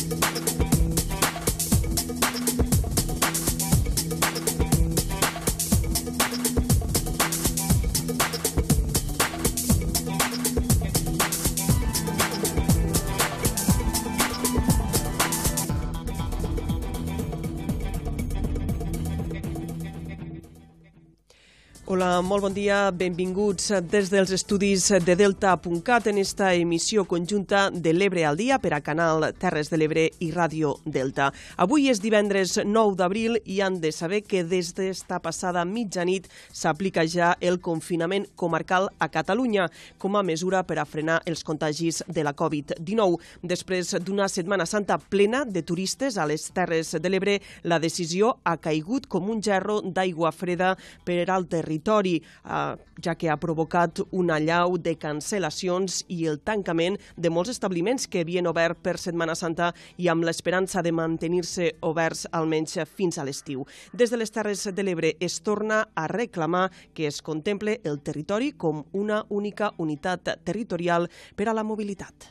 Hola, molt bon dia, benvinguts des dels estudis de Delta.cat en esta emissió conjunta de l'Ebre al dia per a Canal Terres de l'Ebre i Ràdio Delta. Avui és divendres 9 d'abril i han de saber que des d'esta passada mitjanit s'aplica ja el confinament comarcal a Catalunya com a mesura per a frenar els contagis de la Covid-19. Després d'una Setmana Santa plena de turistes a les Terres de l'Ebre, la decisió ha caigut com un gerro d'aigua freda per al territori, ja que ha provocat una allau de cancel·lacions i el tancament de molts establiments que havien obert per Setmana Santa i amb l'esperança de mantenir-se oberts almenys fins a l'estiu. Des de les Terres de l'Ebre es torna a reclamar que es contemple el territori com una única unitat territorial per a la mobilitat.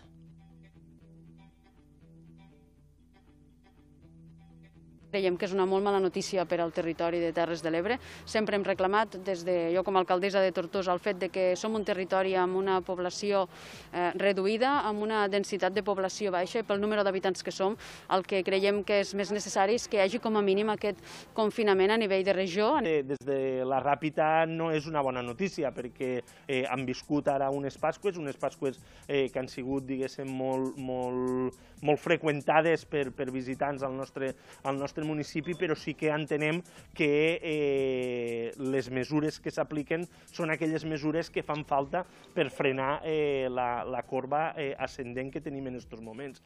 Creiem que és una molt mala notícia per al territori de Terres de l'Ebre. Sempre hem reclamat, jo com a alcaldessa de Tortosa, el fet que som un territori amb una població reduïda, amb una densitat de població baixa i pel número d'habitants que som, el que creiem que és més necessari és que hi hagi com a mínim aquest confinament a nivell de regió. Des de la Ràpita no és una bona notícia perquè han viscut ara unes Pasqües que han sigut, diguéssim, molt freqüentades per visitants al nostre municipi, però sí que entenem que les mesures que s'apliquen són aquelles mesures que fan falta per frenar la corba ascendent que tenim en aquests moments.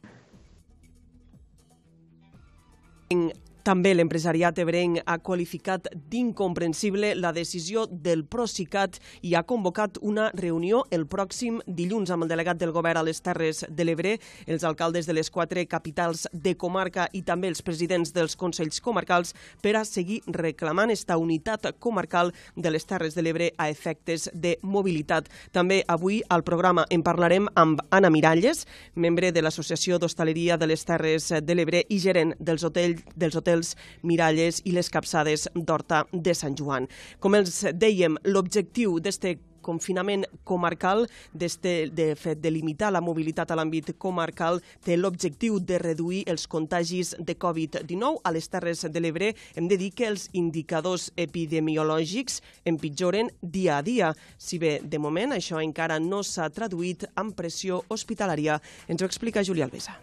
També l'empresariat ebrenc ha qualificat d'incomprensible la decisió del Procicat i ha convocat una reunió el pròxim dilluns amb el delegat del govern a les Terres de l'Ebre, els alcaldes de les 4 capitals de comarca i també els presidents dels consells comarcals per a seguir reclamant esta unitat comarcal de les Terres de l'Ebre a efectes de mobilitat. També avui al programa en parlarem amb Anna Miralles, membre de l'Associació d'Hostaleria de les Terres de l'Ebre i gerent dels hotels Miralles i les Capçades d'Horta de Sant Joan. Com els dèiem, l'objectiu d'este confinament comarcal, de fet de limitar la mobilitat a l'àmbit comarcal, té l'objectiu de reduir els contagis de Covid-19 a les Terres de l'Ebre. Hem de dir que els indicadors epidemiològics empitjoren dia a dia. Si bé, de moment, això encara no s'ha traduït en pressió hospitalària. Ens ho explica Júlia Alvesa.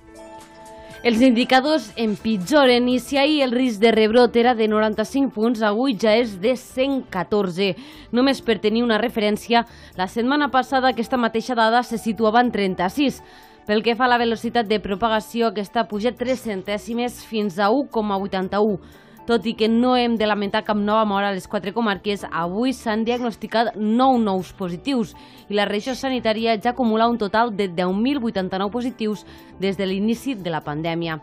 Els indicadors empitjoren i si ahir el risc de rebrot era de 95 punts, avui ja és de 114. Només per tenir una referència, la setmana passada aquesta mateixa dada se situava en 36. Pel que fa a la velocitat de propagació, aquesta puja 3 centèsimes fins a 1,81. Tot i que no hem de lamentar cap nova mort a les 4 comarques, avui s'han diagnosticat 9 nous positius i la regió sanitària ja acumula un total de 10.089 positius des de l'inici de la pandèmia.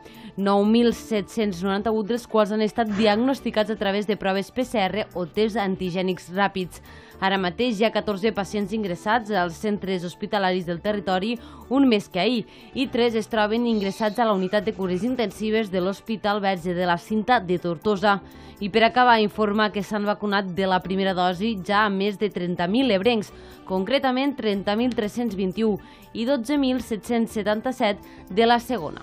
9.798 dels quals han estat diagnosticats a través de proves PCR o tests antigènics ràpids. Ara mateix hi ha 14 pacients ingressats als centres hospitalaris del territori, un més que ahir, i 3 es troben ingressats a la unitat de cures intensives de l'Hospital Verge de la Cinta de Tortosa. I per acabar, informa que s'han vacunat de la primera dosi ja a més de 30.000 ebrencs, concretament 30.321 i 12.777 de la segona.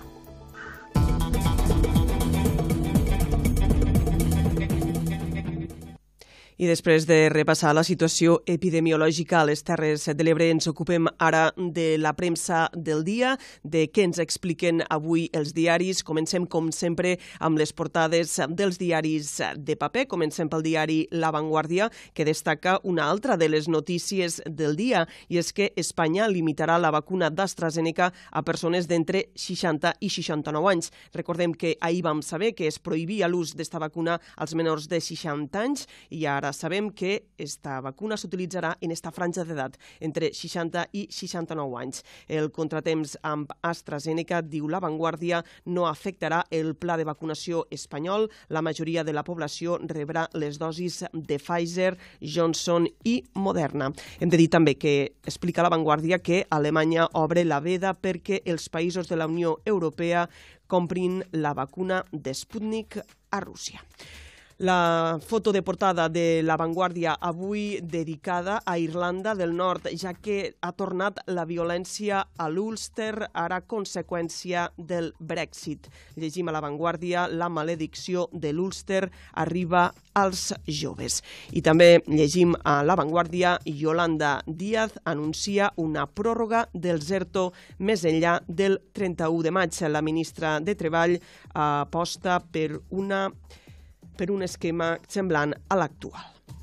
I després de repassar la situació epidemiològica a les Terres de l'Ebre, ens ocupem ara de la premsa del dia, de què ens expliquen avui els diaris. Comencem, com sempre, amb les portades dels diaris de paper. Comencem pel diari La Vanguardia, que destaca una altra de les notícies del dia, i és que Espanya limitarà la vacuna d'AstraZeneca a persones d'entre 60 i 69 anys. Recordem que ahir vam saber que es prohibia l'ús d'esta vacuna als menors de 60 anys i ara Ara sabem que esta vacuna s'utilitzarà en esta franja d'edat, entre 60 i 69 anys. El contratemps amb AstraZeneca, diu La Vanguardia, no afectarà el pla de vacunació espanyol. La majoria de la població rebrà les dosis de Pfizer, Johnson i Moderna. Hem de dir també que explica La Vanguardia que Alemanya obre la veda perquè els països de la Unió Europea comprin la vacuna de Sputnik a Rússia. La foto de portada de La Vanguardia avui dedicada a Irlanda del Nord, ja que ha tornat la violència a l'Ulster, ara conseqüència del Brexit. Llegim a La Vanguardia: la maledicció de l'Ulster arriba als joves. I també llegim a La Vanguardia: Yolanda Díaz anuncia una pròrroga dels ERTO més enllà del 31 de maig. La ministra de Treball aposta per un esquema semblant a l'actual.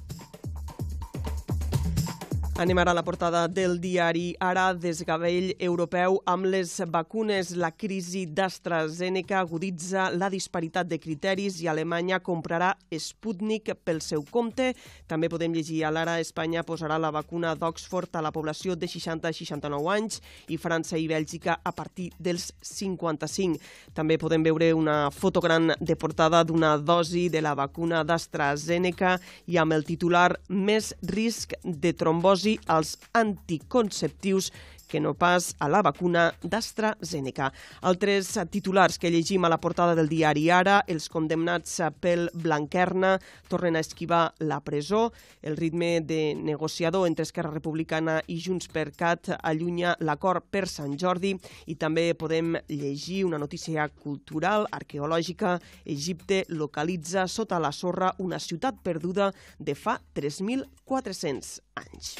Anem ara a la portada del diari Ara. Desgavell europeu amb les vacunes. La crisi d'AstraZeneca aguditza la disparitat de criteris i Alemanya comprarà Sputnik pel seu compte. També podem llegir a l'Ara: Espanya posarà la vacuna d'Oxford a la població de 60 a 69 anys i França i Bèlgica a partir dels 55. També podem veure una foto gran de portada d'una dosi de la vacuna d'AstraZeneca i amb el titular: més risc de trombosi als anticonceptius que no pas a la vacuna d'AstraZeneca. Altres titulars que llegim a la portada del diari Ara: els condemnats pel Blanquerna tornen a esquivar la presó. El ritme de negociador entre Esquerra Republicana i JxCat allunya l'acord per Sant Jordi. I també podem llegir una notícia cultural, arqueològica: Egipte localitza sota la sorra una ciutat perduda de fa 3.400 anys.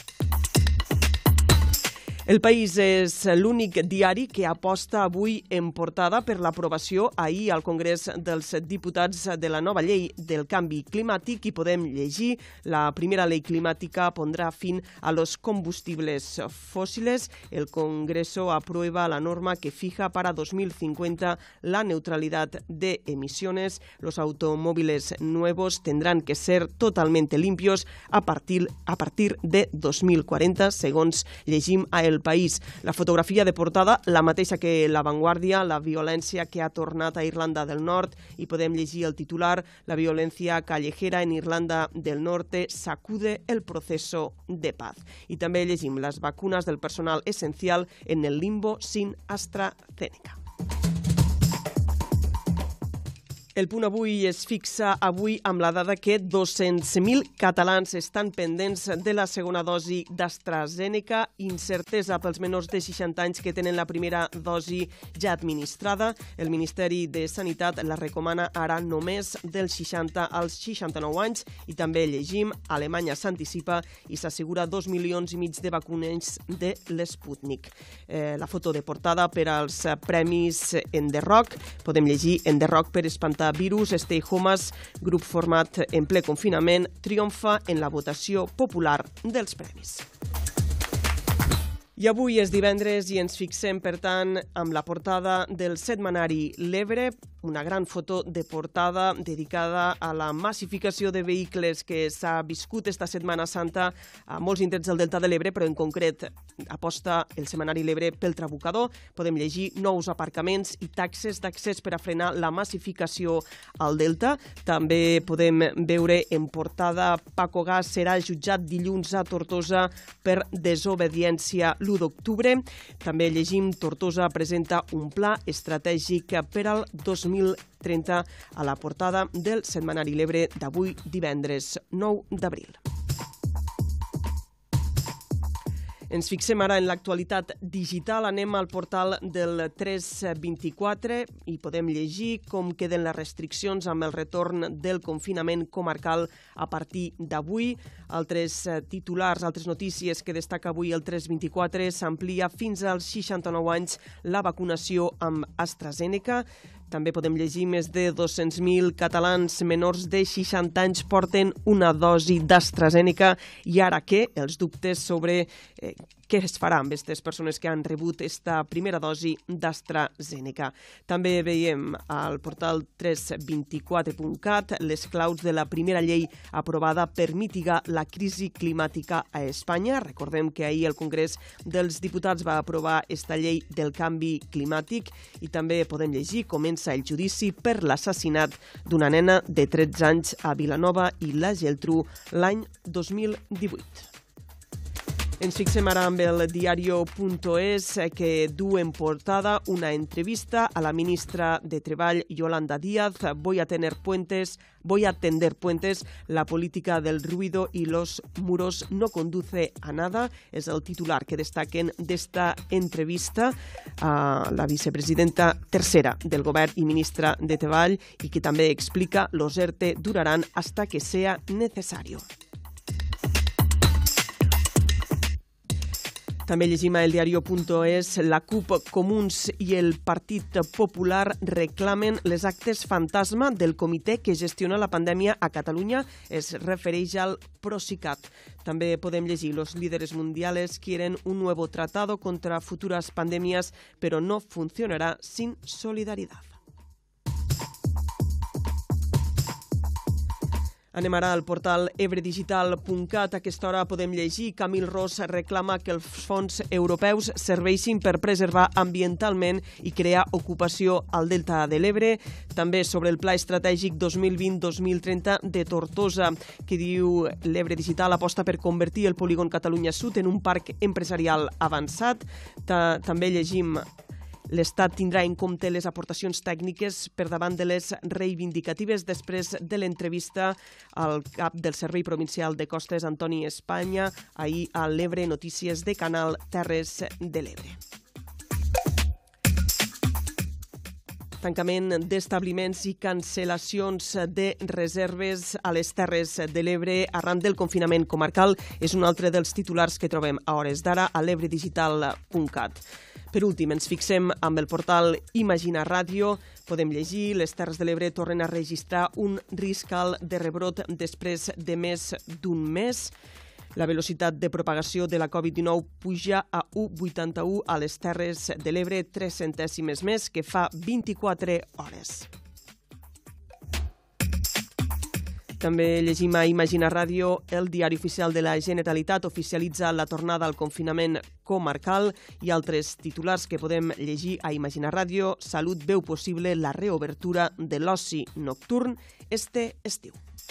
El País és l'únic diari que aposta avui en portada per l'aprovació ahir al Congrés dels Diputats de la nova llei del canvi climàtic i podem llegir: la primera llei climàtica pondrá fin a los combustibles fósiles. El Congreso aprueba la norma que fija para 2050 la neutralidad de emisiones. Los automóviles nuevos tendrán que ser totalmente limpios a partir de 2040, segons llegim a El País. La fotografia de portada, la mateixa que La Vanguardia: la violència que ha tornat a Irlanda del Nord, i podem llegir el titular: la violencia callejera en Irlanda del Norte sacude el proceso de paz. I també llegim: les vacunes del personal essencial en el limbo sin AstraZeneca. El Punt Avui es fixa avui amb la dada que 200.000 catalans estan pendents de la segona dosi d'AstraZeneca. Incertesa pels menors de 60 anys que tenen la primera dosi ja administrada. El Ministeri de Sanitat la recomana ara només dels 60 als 69 anys. I també llegim: Alemanya s'anticipa i s'assegura 2,5 milions de vacunes de l'Sputnik. La foto de portada per als premis Enderrock. Podem llegir: Enderrock per espantar virus, Stay Homes, grup format en ple confinament, triomfa en la votació popular dels premis. I avui és divendres i ens fixem, per tant, amb la portada del setmanari L'Ebre, una gran foto de portada dedicada a la massificació de vehicles que s'ha viscut esta Setmana Santa a molts indrets del Delta de l'Ebre, però en concret aposta el setmanari L'Ebre pel Trabucador. Podem llegir: nous aparcaments i taxes d'accés per a frenar la massificació al Delta. També podem veure en portada: Paco Gas serà jutjat dilluns a Tortosa per desobediència l'1 d'octubre. També llegim: Tortosa presenta un pla estratègic per al 2030 a la portada del setmanari L'Ebre d'avui, divendres 9 d'abril. Ens fixem ara en l'actualitat digital. Anem al portal del 324 i podem llegir com queden les restriccions amb el retorn del confinament comarcal a partir d'avui. Altres titulars, altres notícies que destaca avui el 324: s'amplia fins als 69 anys la vacunació amb AstraZeneca. També podem llegir: més de 200.000 catalans menors de 60 anys porten una dosi d'AstraZeneca. I ara què? Els dubtes sobre què es farà amb aquestes persones que han rebut esta primera dosi d'AstraZeneca. També veiem al portal 324.cat les claus de la primera llei aprovada per mitigar la crisi climàtica a Espanya. Recordem que ahir el Congrés dels Diputats va aprovar esta llei del canvi climàtic i també podem llegir comença el judici per l'assassinat d'una nena de 13 anys a Vilanova i la Geltrú l'any 2018. Ens fixem ara amb el diario.es que du en portada una entrevista a la ministra de Treball, Yolanda Díaz. Voy a tender puentes, la política del ruido y los muros no conduce a nada. És el titular que destaquen d'esta entrevista a la vicepresidenta tercera del govern i ministra de Treball i que també explica los ERTE durarán hasta que sea necesario. També llegim a eldiario.es, la CUP, Comuns i el Partit Popular reclamen les actes fantasma del comitè que gestiona la pandèmia a Catalunya. Es refereix al Procicat. També podem llegir, los líderes mundiales quieren un nuevo tratado contra futuras pandemias, pero no funcionará sin solidaridad. Anem ara al portal ebredigital.cat. A aquesta hora podem llegir Camil Ros reclama que els fons europeus serveixin per preservar ambientalment i crear ocupació al Delta de l'Ebre. També sobre el Pla Estratègic 2020-2030 de Tortosa, que diu l'Ebre Digital aposta per convertir el polígon Catalunya Sud en un parc empresarial avançat. També llegim l'Estat tindrà en compte les aportacions tècniques per davant de les reivindicatives després de l'entrevista al cap del Servei Provincial de Costes, Antoni Espanya, ahir a l'Ebre Notícies de Canal Terres de l'Ebre. Tancament d'establiments i cancel·lacions de reserves a les Terres de l'Ebre arran del confinament comarcal és un altre dels titulars que trobem a hores d'ara a l'ebredigital.cat. Per últim, ens fixem amb el portal Imagina Ràdio. Podem llegir, les Terres de l'Ebre tornen a registrar un risc alt de rebrot després de més d'un mes. La velocitat de propagació de la Covid-19 puja a 1,81 a les Terres de l'Ebre, 3 centèsimes més que fa 24 hores. També llegim a Imagina Ràdio, el diari oficial de la Generalitat oficialitza la tornada al confinament comarcal i altres titulars que podem llegir a Imagina Ràdio. Salut veu possible la reobertura de l'oci nocturn este estiu.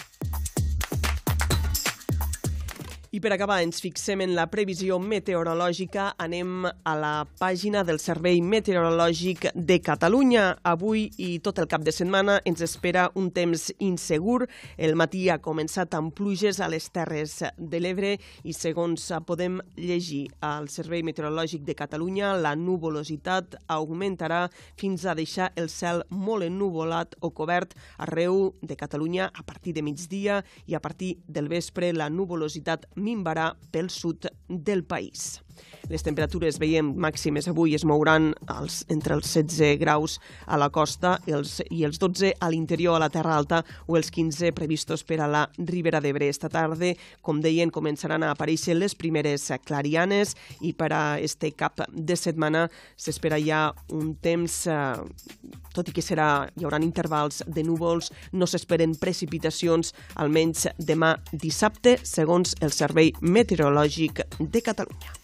I per acabar ens fixem en la previsió meteorològica. Anem a la pàgina del Servei Meteorològic de Catalunya. Avui i tot el cap de setmana ens espera un temps insegur. El matí ha començat amb pluges a les Terres de l'Ebre i segons podem llegir al Servei Meteorològic de Catalunya, la nuvolositat augmentarà fins a deixar el cel molt ennuvolat o cobert arreu de Catalunya a partir de migdia i a partir del vespre la nuvolositat minvarà pel sud del país. Les temperatures, veiem, màximes avui es mouran entre els 16 graus a la costa i els 12 a l'interior, a la Terra Alta, o els 15 previstos per a la Ribera d'Ebre. Esta tarda, com deien, començaran a aparèixer les primeres clarianes i per a este cap de setmana s'espera ja un temps, tot i que hi haurà intervals de núvols, no s'esperen precipitacions, almenys demà dissabte, segons el Servei Meteorològic de Catalunya.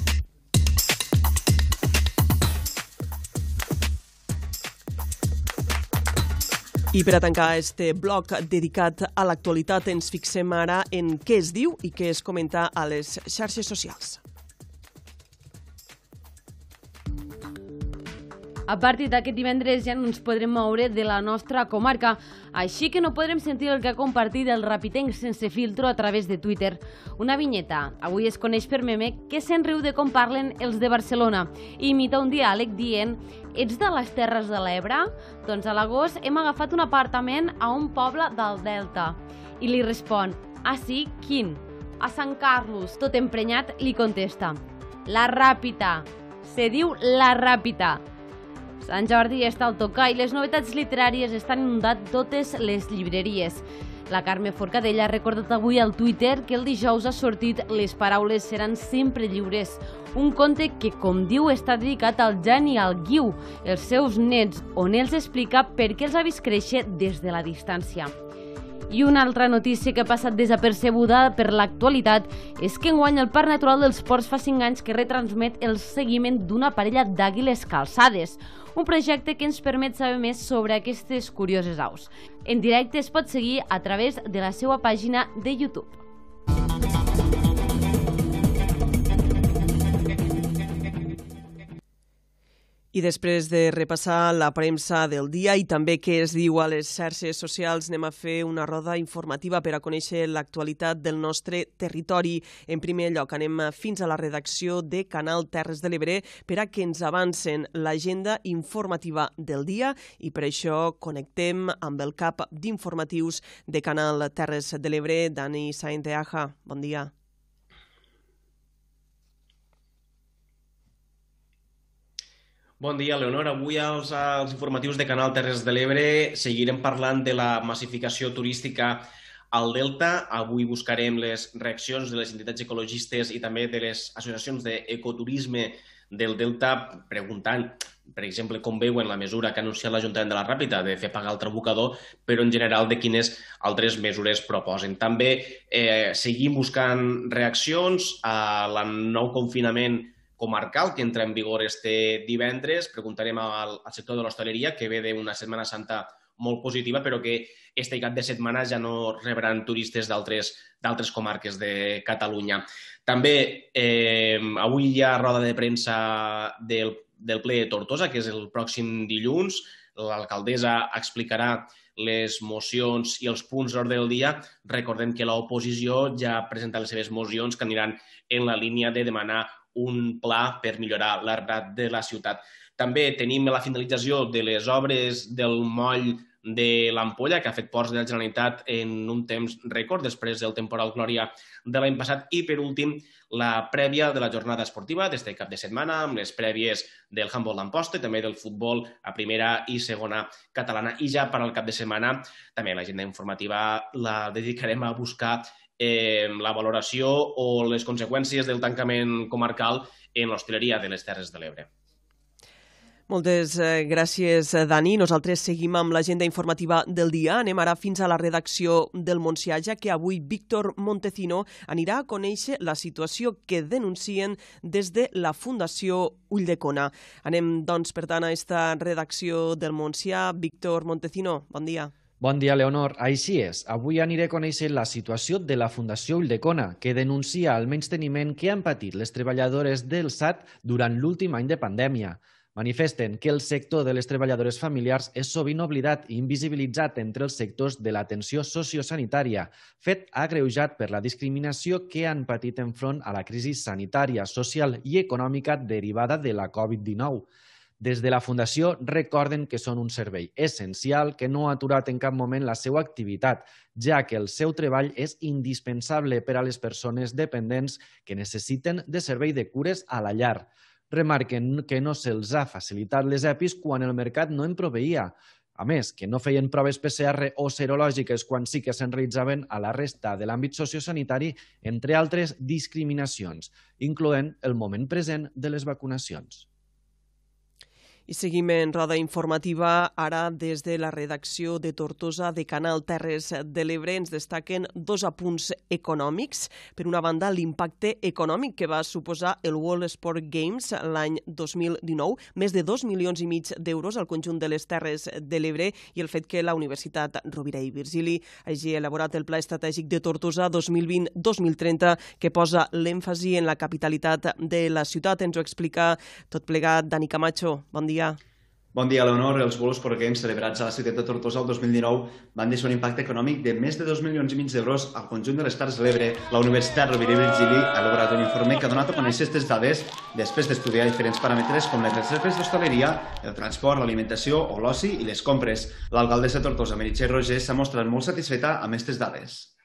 I per a tancar este bloc dedicat a l'actualitat ens fixem ara en què es diu i què es comenta a les xarxes socials. A partir d'aquest divendres ja no ens podrem moure de la nostra comarca, així que no podrem sentir el que ha compartit el rapitenc sense filtro a través de Twitter. Una vinyeta, avui es coneix per meme, que se'n riu de com parlen els de Barcelona i imita un diàleg dient «Ets de les Terres de l'Ebre? Doncs a l'agost hem agafat un apartament a un poble del Delta». I li respon «Ah sí? Quin?» «A Sant Carlos». Tot emprenyat li contesta «La Ràpita». Se diu La Ràpita. Sant Jordi està al tocar i les novetats literàries estan inundant totes les llibreries. La Carme Forcadell ha recordat avui al Twitter que el dijous ha sortit Les paraules seran sempre lliures, un conte que, com diu, està dedicat al Jan i al Guiu, els seus nets, on els explica per què els ha vist créixer des de la distància. I una altra notícia que ha passat desapercebuda per l'actualitat és que enguany el Parc Natural dels Ports fa 5 anys que retransmet el seguiment d'una parella d'àguiles calçades, un projecte que ens permet saber més sobre aquestes curioses aus. En directe es pot seguir a través de la seva pàgina de YouTube. I després de repassar la premsa del dia i també què es diu a les xarxes socials, anem a fer una roda informativa per a conèixer l'actualitat del nostre territori. En primer lloc, anem fins a la redacció de Canal Terres de l'Ebre per a que ens avancen l'agenda informativa del dia i per això connectem amb el cap d'informatius de Canal Terres de l'Ebre, Dani Sáenz de Aja. Bon dia. Bon dia, Leonor. Avui als informatius de Canal Terres de l'Ebre seguirem parlant de la massificació turística al Delta. Avui buscarem les reaccions de les entitats ecologistes i també de les associacions d'ecoturisme del Delta, preguntant, per exemple, com veuen la mesura que ha anunciat l'Ajuntament de la Ràpita de fer pagar el trabucador, però en general de quines altres mesures proposen. També seguim buscant reaccions a nou confinament comarcal que entra en vigor este divendres. Preguntarem al sector de l'hostaleria, que ve d'una Setmana Santa molt positiva, però que este cap de setmana ja no rebran turistes d'altres comarques de Catalunya. També avui hi ha roda de premsa del ple de Tortosa, que és el pròxim dilluns. L'alcaldessa explicarà les mocions i els punts d'ordre del dia. Recordem que l'oposició ja ha presentat les seves mocions que aniran en la línia de demanar un pla per millorar l'arbrat de la ciutat. També tenim la finalització de les obres del moll de l'Ampolla, que ha fet ports de la Generalitat en un temps rècord després del temporal Glòria de l'any passat. I, per últim, la prèvia de la jornada esportiva d'este cap de setmana, amb les prèvies del handbol d'Amposta i també del futbol a primera i segona catalana. I ja per al cap de setmana, també l'agenda informativa la dedicarem a buscar la valoració o les conseqüències del tancament comarcal en l'hostaleria de les Terres de l'Ebre. Moltes gràcies, Dani. Nosaltres seguim amb l'agenda informativa del dia. Anem ara fins a la redacció del Montsià, ja que avui Víctor Montecino anirà a conèixer la situació que denuncien des de la Fundació Ulldecona. Anem, doncs, per tant, a esta redacció del Montsià. Víctor Montecino, bon dia. Bon dia, Leonor. Així és. Avui aniré a conèixer la situació de la Fundació Ulldecona, que denuncia el menysteniment que han patit les treballadores del SAT durant l'últim any de pandèmia. Manifesten que el sector de les treballadores familiars és sovint oblidat i invisibilitzat entre els sectors de l'atenció sociosanitària, fet agreujat per la discriminació que han patit enfront a la crisi sanitària, social i econòmica derivada de la Covid-19. Des de la Fundació recorden que són un servei essencial que no ha aturat en cap moment la seva activitat, ja que el seu treball és indispensable per a les persones dependents que necessiten de servei de cures a la llar. Remarquen que no se'ls ha facilitat les EPIs quan el mercat no en proveïa. A més, que no feien proves PCR o serològiques quan sí que se'n realitzaven a la resta de l'àmbit sociosanitari, entre altres discriminacions, incloent el moment present de les vacunacions. I seguim en roda informativa, ara des de la redacció de Tortosa de Canal Terres de l'Ebre ens destaquen dos apunts econòmics. Per una banda, l'impacte econòmic que va suposar el World Sport Games l'any 2019, més de 2,5 milions d'euros al conjunt de les Terres de l'Ebre, i el fet que la Universitat Rovira i Virgili hagi elaborat el Pla Estratègic de Tortosa 2020-2030 que posa l'èmfasi en la capitalitat de la ciutat. Ens ho explica tot plegat Dani Camacho. Bon dia. Bon dia, Leonor. Els World Sport Games celebrats a la ciutat de Tortosa el 2019 van deixar un impacte econòmic de més de 2,5 milions d'euros al conjunt de les Terres de l'Ebre. La Universitat Rovira i Virgili ha elaborat un informe que ha donat a conèixer aquestes dades després d'estudiar diferents paràmetres com les reserves d'hostaleria, el transport, l'alimentació o l'oci i les compres. L'alcaldessa de Tortosa, Meritxell Roger, s'ha mostrat molt satisfeta amb aquestes dades.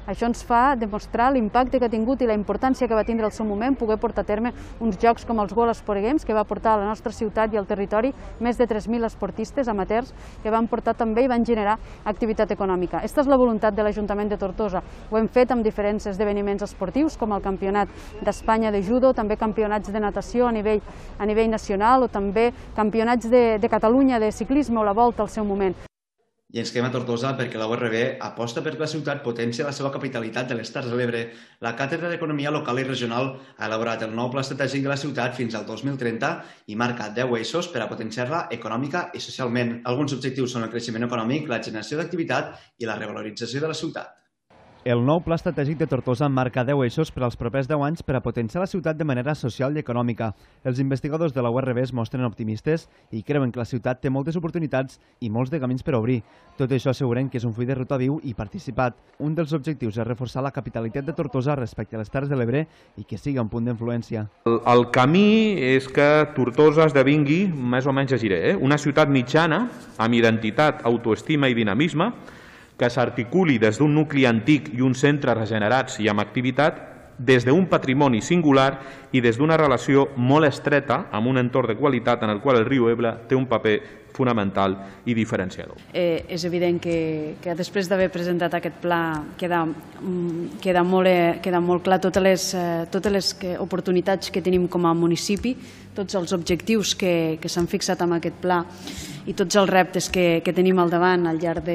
Això ens fa demostrar l'impacte que ha tingut i la importància que va tindre al seu moment poder portar a terme uns jocs com els World Sport Games, que va portar a la nostra ciutat i al territori més de 3.000 esportistes amateurs que van portar també i van generar activitat econòmica. Aquesta és la voluntat de l'Ajuntament de Tortosa. Ho hem fet amb diferents esdeveniments esportius, com el Campionat d'Espanya de judo, també campionats de natació a nivell nacional o també campionats de Catalunya de ciclisme o la Volta al seu moment. I ens quedem a Tortosa perquè la URB aposta perquè la ciutat potencia la seva capitalitat de les Terres de l'Ebre. La Càtedra d'Economia Local i Regional ha elaborat el nou pla estratègic de la ciutat fins al 2030 i marca 10 eixos per a potenciar-la econòmica i socialment. Alguns objectius són el creixement econòmic, la generació d'activitat i la revalorització de la ciutat. El nou Pla Estratègic de Tortosa marca 10 eixos per als propers 10 anys per a potenciar la ciutat de manera social i econòmica. Els investigadors de la URB es mostren optimistes i creuen que la ciutat té moltes oportunitats i molts de camins per obrir. Tot això asseguren que és un full de ruta viu i participat. Un dels objectius és reforçar la capitalitat de Tortosa respecte a les Terres de l'Ebre i que sigui un punt d'influència. El camí és que Tortosa esdevingui, més o menys llegiré, una ciutat mitjana amb identitat, autoestima i dinamisme, que s'articuli des d'un nucli antic i un centre regenerats i amb activitat, des d'un patrimoni singular i des d'una relació molt estreta amb un entorn de qualitat en el qual el riu Ebre té un paper fonamental i diferenciador. És evident que després d'haver presentat aquest pla queda molt clar totes les oportunitats que tenim com a municipi, tots els objectius que s'han fixat amb aquest pla i tots els reptes que tenim al davant al llarg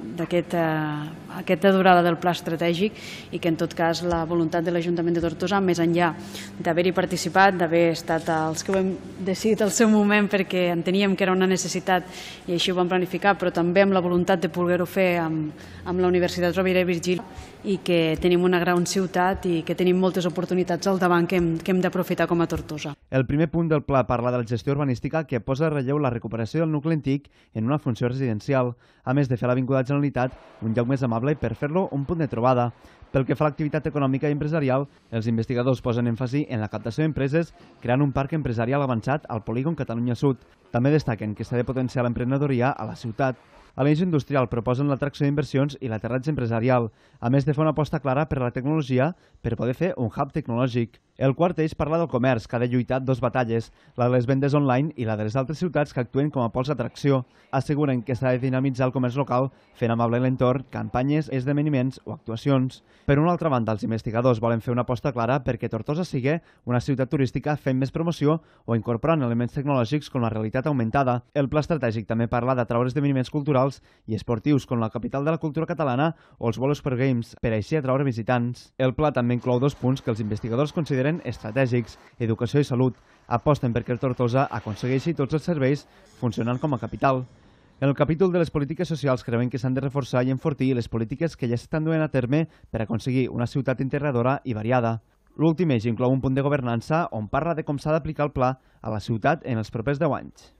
d'aquesta durada del pla estratègic i que en tot cas la voluntat de l'Ajuntament de Tortosa, més enllà d'haver-hi participat, d'haver estat els que ho hem decidit al seu moment perquè enteníem que era una necessitat i així ho vam planificar, però també amb la voluntat de poder-ho fer amb la Universitat Rovira i Virgili i que tenim una gran ciutat i que tenim moltes oportunitats al davant que hem d'aprofitar com a Tortosa. El primer punt del pla parla de la gestió urbanística que posa en relleu la recuperació del nucli antic en una funció residencial, a més de fer l'Avinguda Generalitat un lloc més amable per fer-lo un punt de trobada. Pel que fa a l'activitat econòmica i empresarial, els investigadors posen èmfasi en la captació d'empreses creant un parc empresarial avançat al polígon Catalunya Sud. També destaquen que s'ha de potenciar l'emprenedoria a la ciutat. A l'eix industrial proposen l'atracció d'inversions i l'aterratge empresarial, a més de fer una aposta clara per la tecnologia per poder fer un hub tecnològic. El quart eix parla del comerç, que ha de lluitar dues batalles, la de les vendes online i la de les altres ciutats que actuen com a pols d'atracció. Asseguren que s'ha de dinamitzar el comerç local fent amable l'entorn, campanyes, esdeveniments o actuacions. Per una altra banda, els investigadors volen fer una aposta clara perquè Tortosa sigui una ciutat turística fent més promoció o incorporant elements tecnològics com la realitat augmentada. El pla estratègic també parla d'atraure esdeveniments culturals i esportius com la capital de la cultura catalana o els World Sport Games, per així atraure visitants. El pla també inclou 2 punts que els investigadors consideren estratègics, educació i salut. Aposten perquè el Tortosa aconsegueixi tots els serveis funcionant com a capital. En el capítol de les polítiques socials creuen que s'han de reforçar i enfortir les polítiques que ja s'estan duent a terme per aconseguir una ciutat integradora i variada. L'últim eix inclou un punt de governança on parla de com s'ha d'aplicar el pla a la ciutat en els propers 10 anys.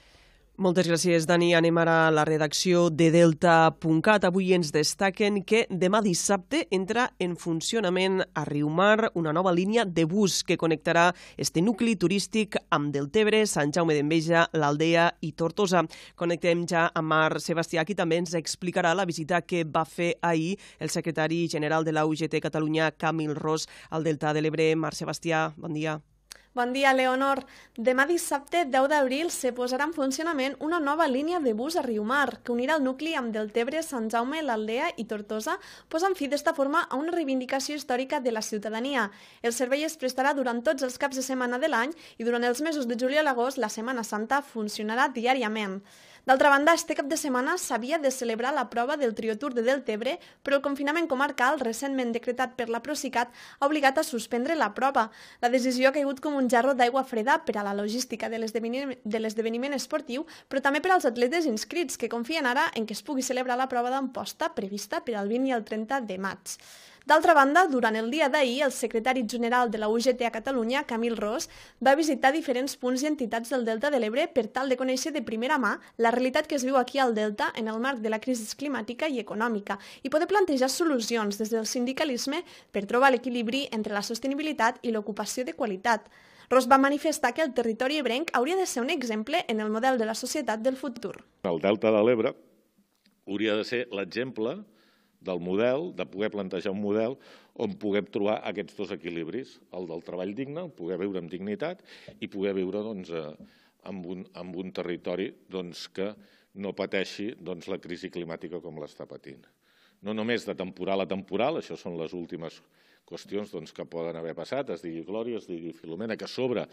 Moltes gràcies, Dani. Anem ara a la redacció de Delta.cat. Avui ens destaquen que demà dissabte entra en funcionament a Riumar una nova línia de bus que connectarà este nucli turístic amb Deltebre, Sant Jaume d'Enveja, l'Aldea i Tortosa. Connectem ja amb Marc Sebastià, qui també ens explicarà la visita que va fer ahir el secretari general de la UGT Catalunya, Camil Ros, al Delta de l'Ebre. Marc Sebastià, bon dia. Bon dia, Leonor. Demà dissabte, 10 d'abril, se posarà en funcionament una nova línia de bus a Riumar, que unirà el nucli amb Deltebre, Sant Jaume, l'Aldea i Tortosa, posant fi d'esta forma a una reivindicació històrica de la ciutadania. El servei es prestarà durant tots els caps de setmana de l'any i durant els mesos de juliol a agost, la Setmana Santa funcionarà diàriament. D'altra banda, este cap de setmana s'havia de celebrar la prova del Triotour de Deltebre, però el confinament comarcal, recentment decretat per la Procicat, ha obligat a suspendre la prova. La decisió ha caigut com un jarro d'aigua freda per a la logística de l'esdeveniment esportiu, però també per als atletes inscrits, que confien ara en que es pugui celebrar la prova d'Amposta prevista per al 20 i el 30 de maig. D'altra banda, durant el dia d'ahir, el secretari general de la UGT a Catalunya, Camil Ros, va visitar diferents punts i entitats del Delta de l'Ebre per tal de conèixer de primera mà la realitat que es viu aquí al Delta en el marc de la crisi climàtica i econòmica i poder plantejar solucions des del sindicalisme per trobar l'equilibri entre la sostenibilitat i l'ocupació de qualitat. Ros va manifestar que el territori ebrenc hauria de ser un exemple en el model de la societat del futur. El Delta de l'Ebre hauria de ser l'exemple del model, de poder plantejar un model on puguem trobar aquests dos equilibris, el del treball digne, poder viure amb dignitat i poder viure amb un territori que no pateixi la crisi climàtica com l'està patint. No només de temporal a temporal, això són les últimes qüestions que poden haver passat, es digui Glòria, es digui Filomena, que a sobre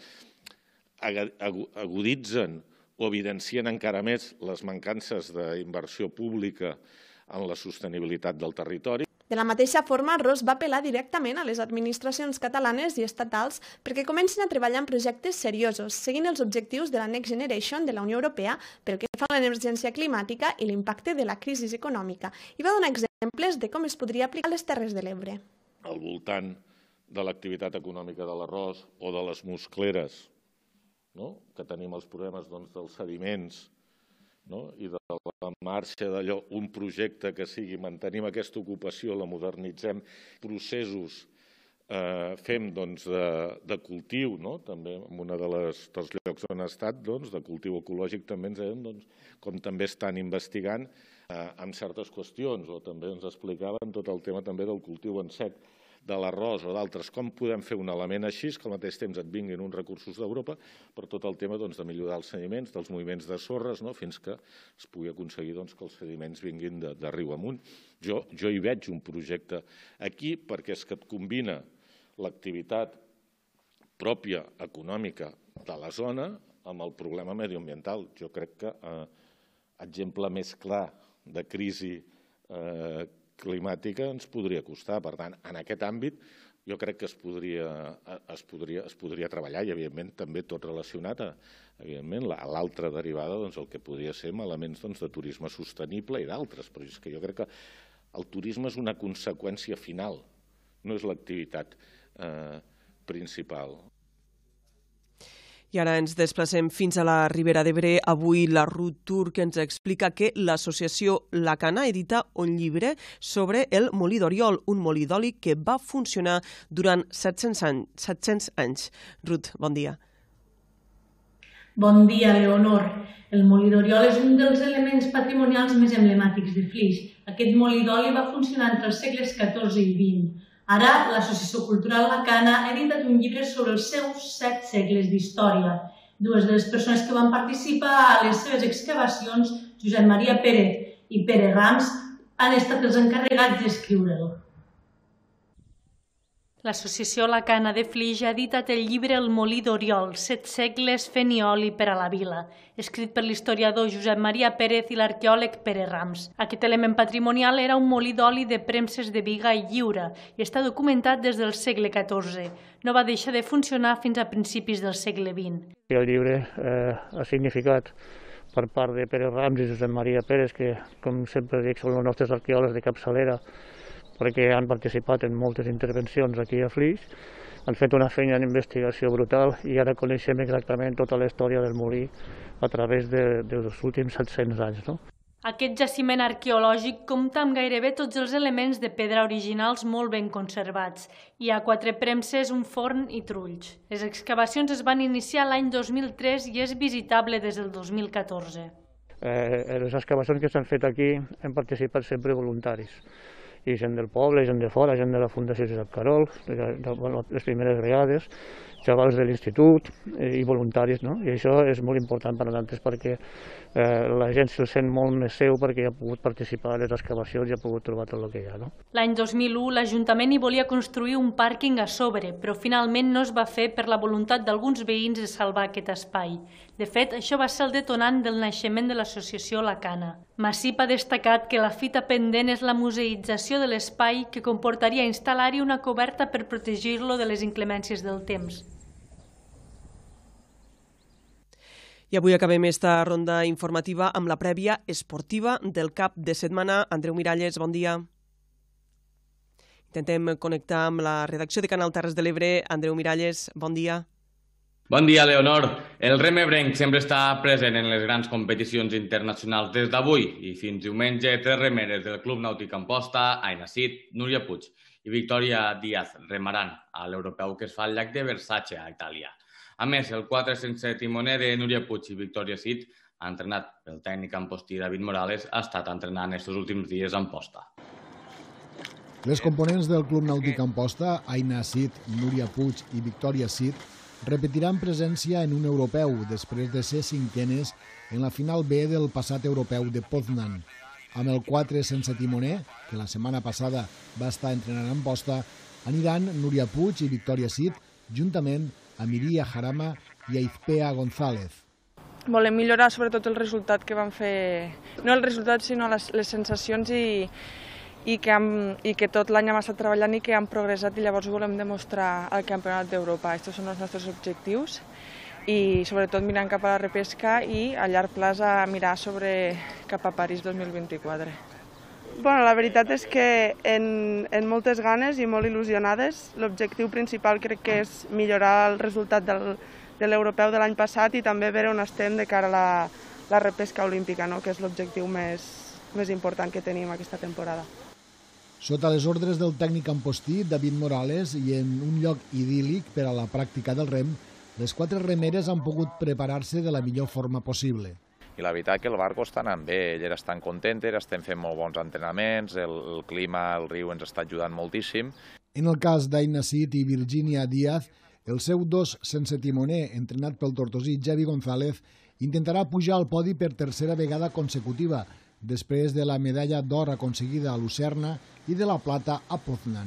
aguditzen o evidencien encara més les mancances d'inversió pública en la sostenibilitat del territori. De la mateixa forma, Ros va apel·lar directament a les administracions catalanes i estatals perquè comencin a treballar en projectes seriosos, seguint els objectius de la Next Generation de la Unió Europea pel que fa a l'emergència climàtica i l'impacte de la crisi econòmica, i va donar exemples de com es podria aplicar a les Terres de l'Ebre. Al voltant de l'activitat econòmica de l'arròs o de les muscleres, que tenim els problemes dels sediments i de la marxa d'allò, un projecte que sigui, mantenim aquesta ocupació, la modernitzem, processos fem de cultiu, també en un dels llocs on ha estat, de cultiu ecològic també ens deien com també estan investigant en certes qüestions, o també ens explicaven tot el tema també del cultiu en sec, de l'arròs o d'altres, com podem fer un element així que al mateix temps et vinguin uns recursos d'Europa per tot el tema de millorar els sediments, dels moviments de sorres, fins que es pugui aconseguir que els sediments vinguin de riu amunt. Jo hi veig un projecte aquí perquè és que et combina l'activitat pròpia econòmica de la zona amb el problema medioambiental. Jo crec que exemple més clar de crisi climàtica ens podria costar. Per tant, en aquest àmbit jo crec que es podria treballar i, evidentment, també tot relacionat a l'altra derivada, el que podria ser elements de turisme sostenible i d'altres. Però és que jo crec que el turisme és una conseqüència final, no és l'activitat principal. I ara ens desplacem fins a la Ribera d'Ebre. Avui la Ruth Turc ens explica que l'associació La Cana edita un llibre sobre el molí d'Oriol, un molí d'oli que va funcionar durant 700 anys. Ruth, bon dia. Bon dia, Leonor. El molí d'Oriol és un dels elements patrimonials més emblemàtics de Flix. Aquest molí d'oli va funcionar entre els segles XIV i XX. Ara, l'Associació Cultural La Cana ha editat un llibre sobre els seus 7 segles d'història. Dues de les persones que van participar a les seves excavacions, Josep Maria Pérez i Pere Rams, han estat els encarregats d'escriure'l. L'Associació La Cana de Flix ha editat el llibre El molí d'Oriol, 7 segles fent oli per a la vila, escrit per l'historiador Josep Maria Pérez i l'arqueòleg Pere Rams. Aquest element patrimonial era un molí d'oli de premses de biga i lliura i està documentat des del segle XIV. No va deixar de funcionar fins a principis del segle XX. El llibre ha significat per part de Pere Rams i Josep Maria Pérez, que, com sempre dic, són els nostres arqueòlegs de capçalera, perquè han participat en moltes intervencions aquí a Flix, han fet una feina d'investigació brutal i ara coneixem exactament tota la història del molí a través dels últims 700 anys. Aquest jaciment arqueològic compta amb gairebé tots els elements de pedra originals molt ben conservats. Hi ha 4 premses, un forn i trulls. Les excavacions es van iniciar l'any 2003 i és visitable des del 2014. Les excavacions que s'han fet aquí han participat sempre voluntaris. I gent del poble, gent de fora, gent de la Fundació Josep Carol, les primeres vegades, xavals de l'institut i voluntaris. I això és molt important per a nosaltres perquè la gent se'l sent molt més seu perquè ha pogut participar a les excavacions i ha pogut trobar tot el que hi ha. L'any 2001 l'Ajuntament hi volia construir un pàrquing a sobre, però finalment no es va fer per la voluntat d'alguns veïns de salvar aquest espai. De fet, això va ser el detonant del naixement de l'associació La Cana. Massip ha destacat que la fita pendent és la museïtzació de l'espai que comportaria instal·lar-hi una coberta per protegir-lo de les inclemències del temps. I avui acabem esta ronda informativa amb la prèvia esportiva del cap de setmana. Andreu Miralles, bon dia. Intentem connectar amb la redacció de Canal Terres de l'Ebre. Andreu Miralles, bon dia. Bon dia, Leonor. El rem ebrenc sempre està present en les grans competicions internacionals des d'avui i fins diumenge 3 remeres del Club Nàutic Amposta, Aina Cid, Núria Puig i Victòria Díaz remaran a l'europeu que es fa al llac de Versace, a Itàlia. A més, el 4 sense timoner de Núria Puig i Victòria Cid, entrenat pel tècnic ampostí David Morales, ha estat entrenant estos últims dies a Amposta. Les components del Club Nàutic Amposta, Aina Cid, Núria Puig i Victòria Cid, repetiran presència en un europeu després de ser cinquenes en la final B del passat europeu de Poznan. Amb el 4 sense timoner, que la setmana passada va estar entrenant a Amposta, aniran Núria Puig i Victòria Cid juntament amb Iria Jarama i Aizpea González. Volem millorar sobretot el resultat que vam fer, no el resultat sinó les sensacions i que tot l'any hem estat treballant i que hem progressat i llavors volem demostrar al Campionat d'Europa. Aquests són els nostres objectius i sobretot mirant cap a la repesca i a llarg plaç a mirar cap a París 2024. Bueno, la veritat és que en moltes ganes i molt il·lusionades. L'objectiu principal crec que és millorar el resultat de l'europeu de l'any passat i també veure on estem de cara a la repesca olímpica, que és l'objectiu més important que tenim aquesta temporada. Sota les ordres del tècnic ampostí, David Morales, i en un lloc idíl·lic per a la pràctica del rem, les 4 remeres han pogut preparar-se de la millor forma possible. I la veritat que el barco està anant bé, elles estan contentes, estem fent molt bons entrenaments, el clima, el riu ens està ajudant moltíssim. En el cas d'Aina Cid i Virginia Díaz, el seu 2 sense timoner, entrenat pel tortosí Javi González, intentarà pujar al podi per tercera vegada consecutiva, després de la medalla d'or aconseguida a Lucerna i de la plata a Poznan.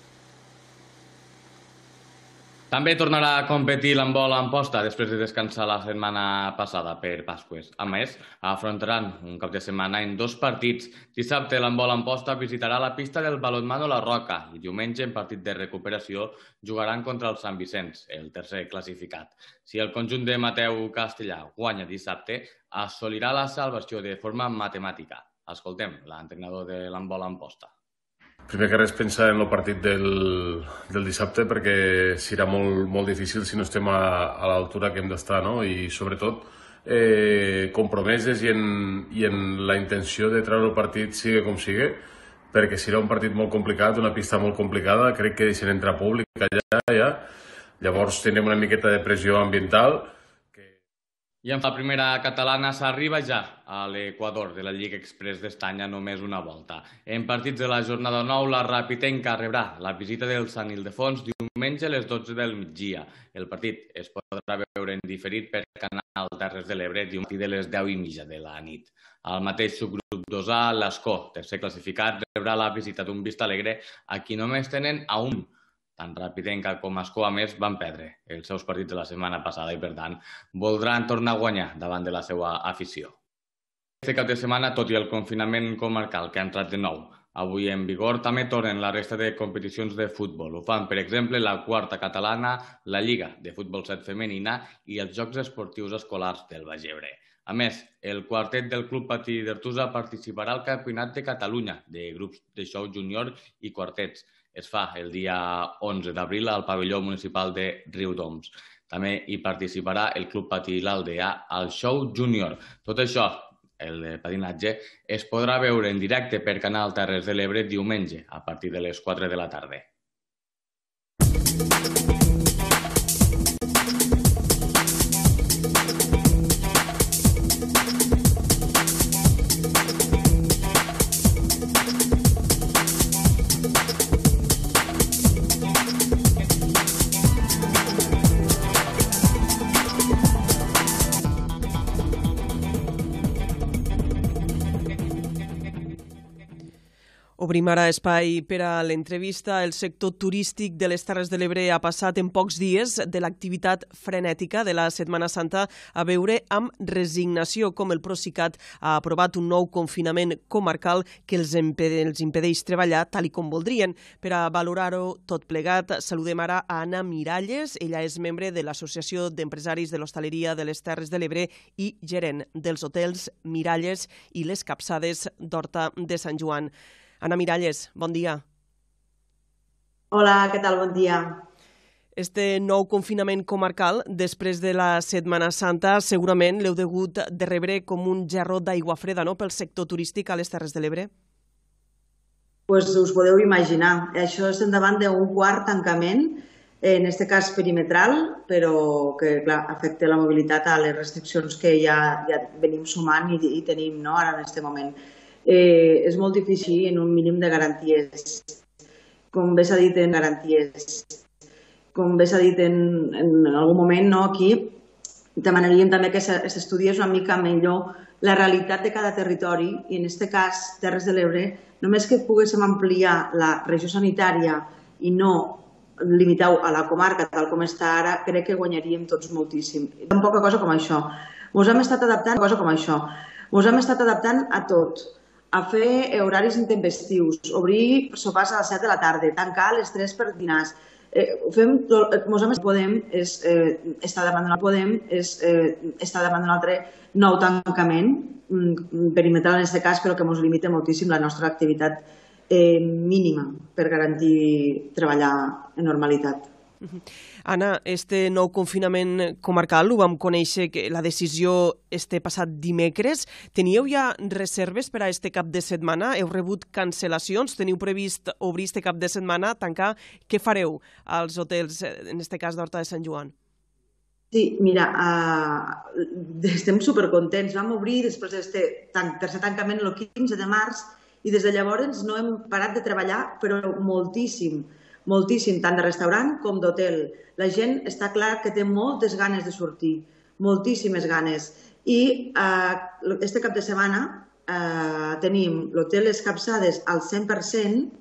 També tornarà a competir l'handbol a Amposta després de descansar la setmana passada per Pasqües. A més, afrontaran un cap de setmana en 2 partits. Dissabte l'handbol a Amposta visitarà la pista del Balonmano La Roca i diumenge, en partit de recuperació, jugaran contra el Sant Vicenç, el tercer classificat. Si el conjunt de Mateu Castellà guanya dissabte, assolirà la salvació de forma matemàtica. Escoltem l'entrenador de l'handbol a Amposta. Primer que res pensar en el partit del dissabte perquè serà molt difícil si no estem a l'altura que hem d'estar, no? I sobretot compromeses i en la intenció de treure el partit sigui com sigui, perquè serà un partit molt complicat, una pista molt complicada, crec que deixen entrar públic allà ja, llavors tindrem una miqueta de pressió ambiental. I en la primera catalana s'arriba ja a l'Equador de la Lliga Express d'Estany a només una volta. En partits de la jornada 9, la Rapitenca rebrà la visita del Sant Ildefons diumenge a les 12 del migdia. El partit es podrà veure en diferit per Canal Terres de l'Ebre diumenge de les 10:30 de la nit. Al mateix subgrup 2A, l'Escó, tercer classificat, rebrà la visita d'un Vistalegre a qui només tenen a un. Tant Rapitenca com Escó, a més, van perdre els seus partits de la setmana passada i, per tant, voldran tornar a guanyar davant de la seva afició. Aquest cap de setmana, tot i el confinament comarcal que ha entrat de nou avui en vigor, també tornen la resta de competicions de futbol. Ho fan, per exemple, la quarta catalana, la Lliga de Futbol 7 femenina i els Jocs Esportius Escolars del Baix Ebre. A més, el quartet del Club Patí d'Artusa participarà al Campionat de Catalunya de grups de xou júnior i quartets. Es fa el dia 11 d'abril al pavelló municipal de Riudoms. També hi participarà el Club Patí l'Aldea al show júnior. Tot això, el patinatge, es podrà veure en directe per Canal Terres de l'Ebre diumenge a partir de les 4 de la tarda. Obrim ara espai per a l'entrevista. El sector turístic de les Terres de l'Ebre ha passat en pocs dies de l'activitat frenètica de la Setmana Santa a veure amb resignació com el Procicat ha aprovat un nou confinament comarcal que els impedeix treballar tal i com voldrien. Per a valorar-ho tot plegat, saludem ara a Anna Miralles. Ella és membre de l'Associació d'Empresaris de l'Hostaleria de les Terres de l'Ebre i gerent dels hotels Miralles i les Capçades d'Horta de Sant Joan. Anna Miralles, bon dia. Hola, què tal? Bon dia. Este nou confinament comarcal, després de la Setmana Santa, segurament l'heu degut de rebre com un gerró d'aigua freda, no?, pel sector turístic a les Terres de l'Ebre. Pues us podeu imaginar. Això és davant d'un quart tancament, en aquest cas perimetral, però que clar, afecta la mobilitat a les restriccions que ja venim sumant i tenim ara en aquest moment. És molt difícil en un mínim de garanties com bé s'ha dit en garanties, com bé s'ha dit en algun moment, aquí demanaríem també que s'estudiés una mica millor la realitat de cada territori i en aquest cas, Terres de l'Ebre, només que poguéssim ampliar la regió sanitària i no limitar-ho a la comarca tal com està ara, crec que guanyaríem tots moltíssim. Tan poca cosa com això. Ens hem estat adaptant a tot, a fer horaris intempestius, obrir sopars a les 7 de la tarda, tancar a les 3 per dinars. Podem estar davant d'un altre nou tancament perimetral en aquest cas, però que ens limita moltíssim la nostra activitat mínima per garantir treballar en normalitat. Anna, este nou confinament comarcal ho vam conèixer que la decisió este passat dimecres. Teníeu ja reserves per a este cap de setmana? Heu rebut cancel·lacions? Teniu previst obrir este cap de setmana, tancar? Què fareu als hotels, en este cas d'Horta de Sant Joan? Sí, mira, estem supercontents. Vam obrir després d'aquest tercer tancament el 15 de març i des de llavors no hem parat de treballar, però moltíssim, moltíssim, tant de restaurant com d'hotel. La gent està clar que té moltes ganes de sortir, moltíssimes ganes. I este cap de setmana tenim l'hotel Les Capçades al 100%,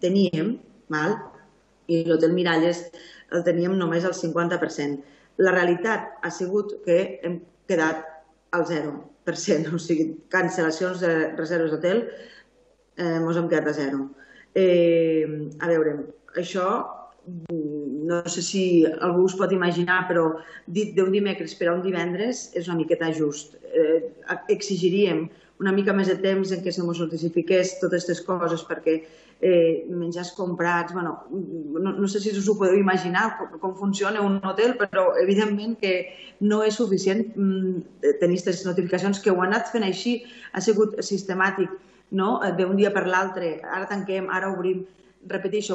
i l'hotel Miralles el teníem només al 50%. La realitat ha sigut que hem quedat al 0%, o sigui, cancel·lacions de reserves d'hotel, ens hem quedat a 0. A veure, això no sé si algú us pot imaginar, però dit d'un dimecres per a un divendres és una miqueta just. Exigiríem una mica més de temps en què se mos notifiqués totes aquestes coses perquè menjars comprats, no sé si us ho podeu imaginar com funciona un hotel, però evidentment que no és suficient tenir aquestes notificacions, que ho han anat fent així, ha sigut sistemàtic, d'un dia per l'altre, ara tanquem, ara obrim. Repeteixo,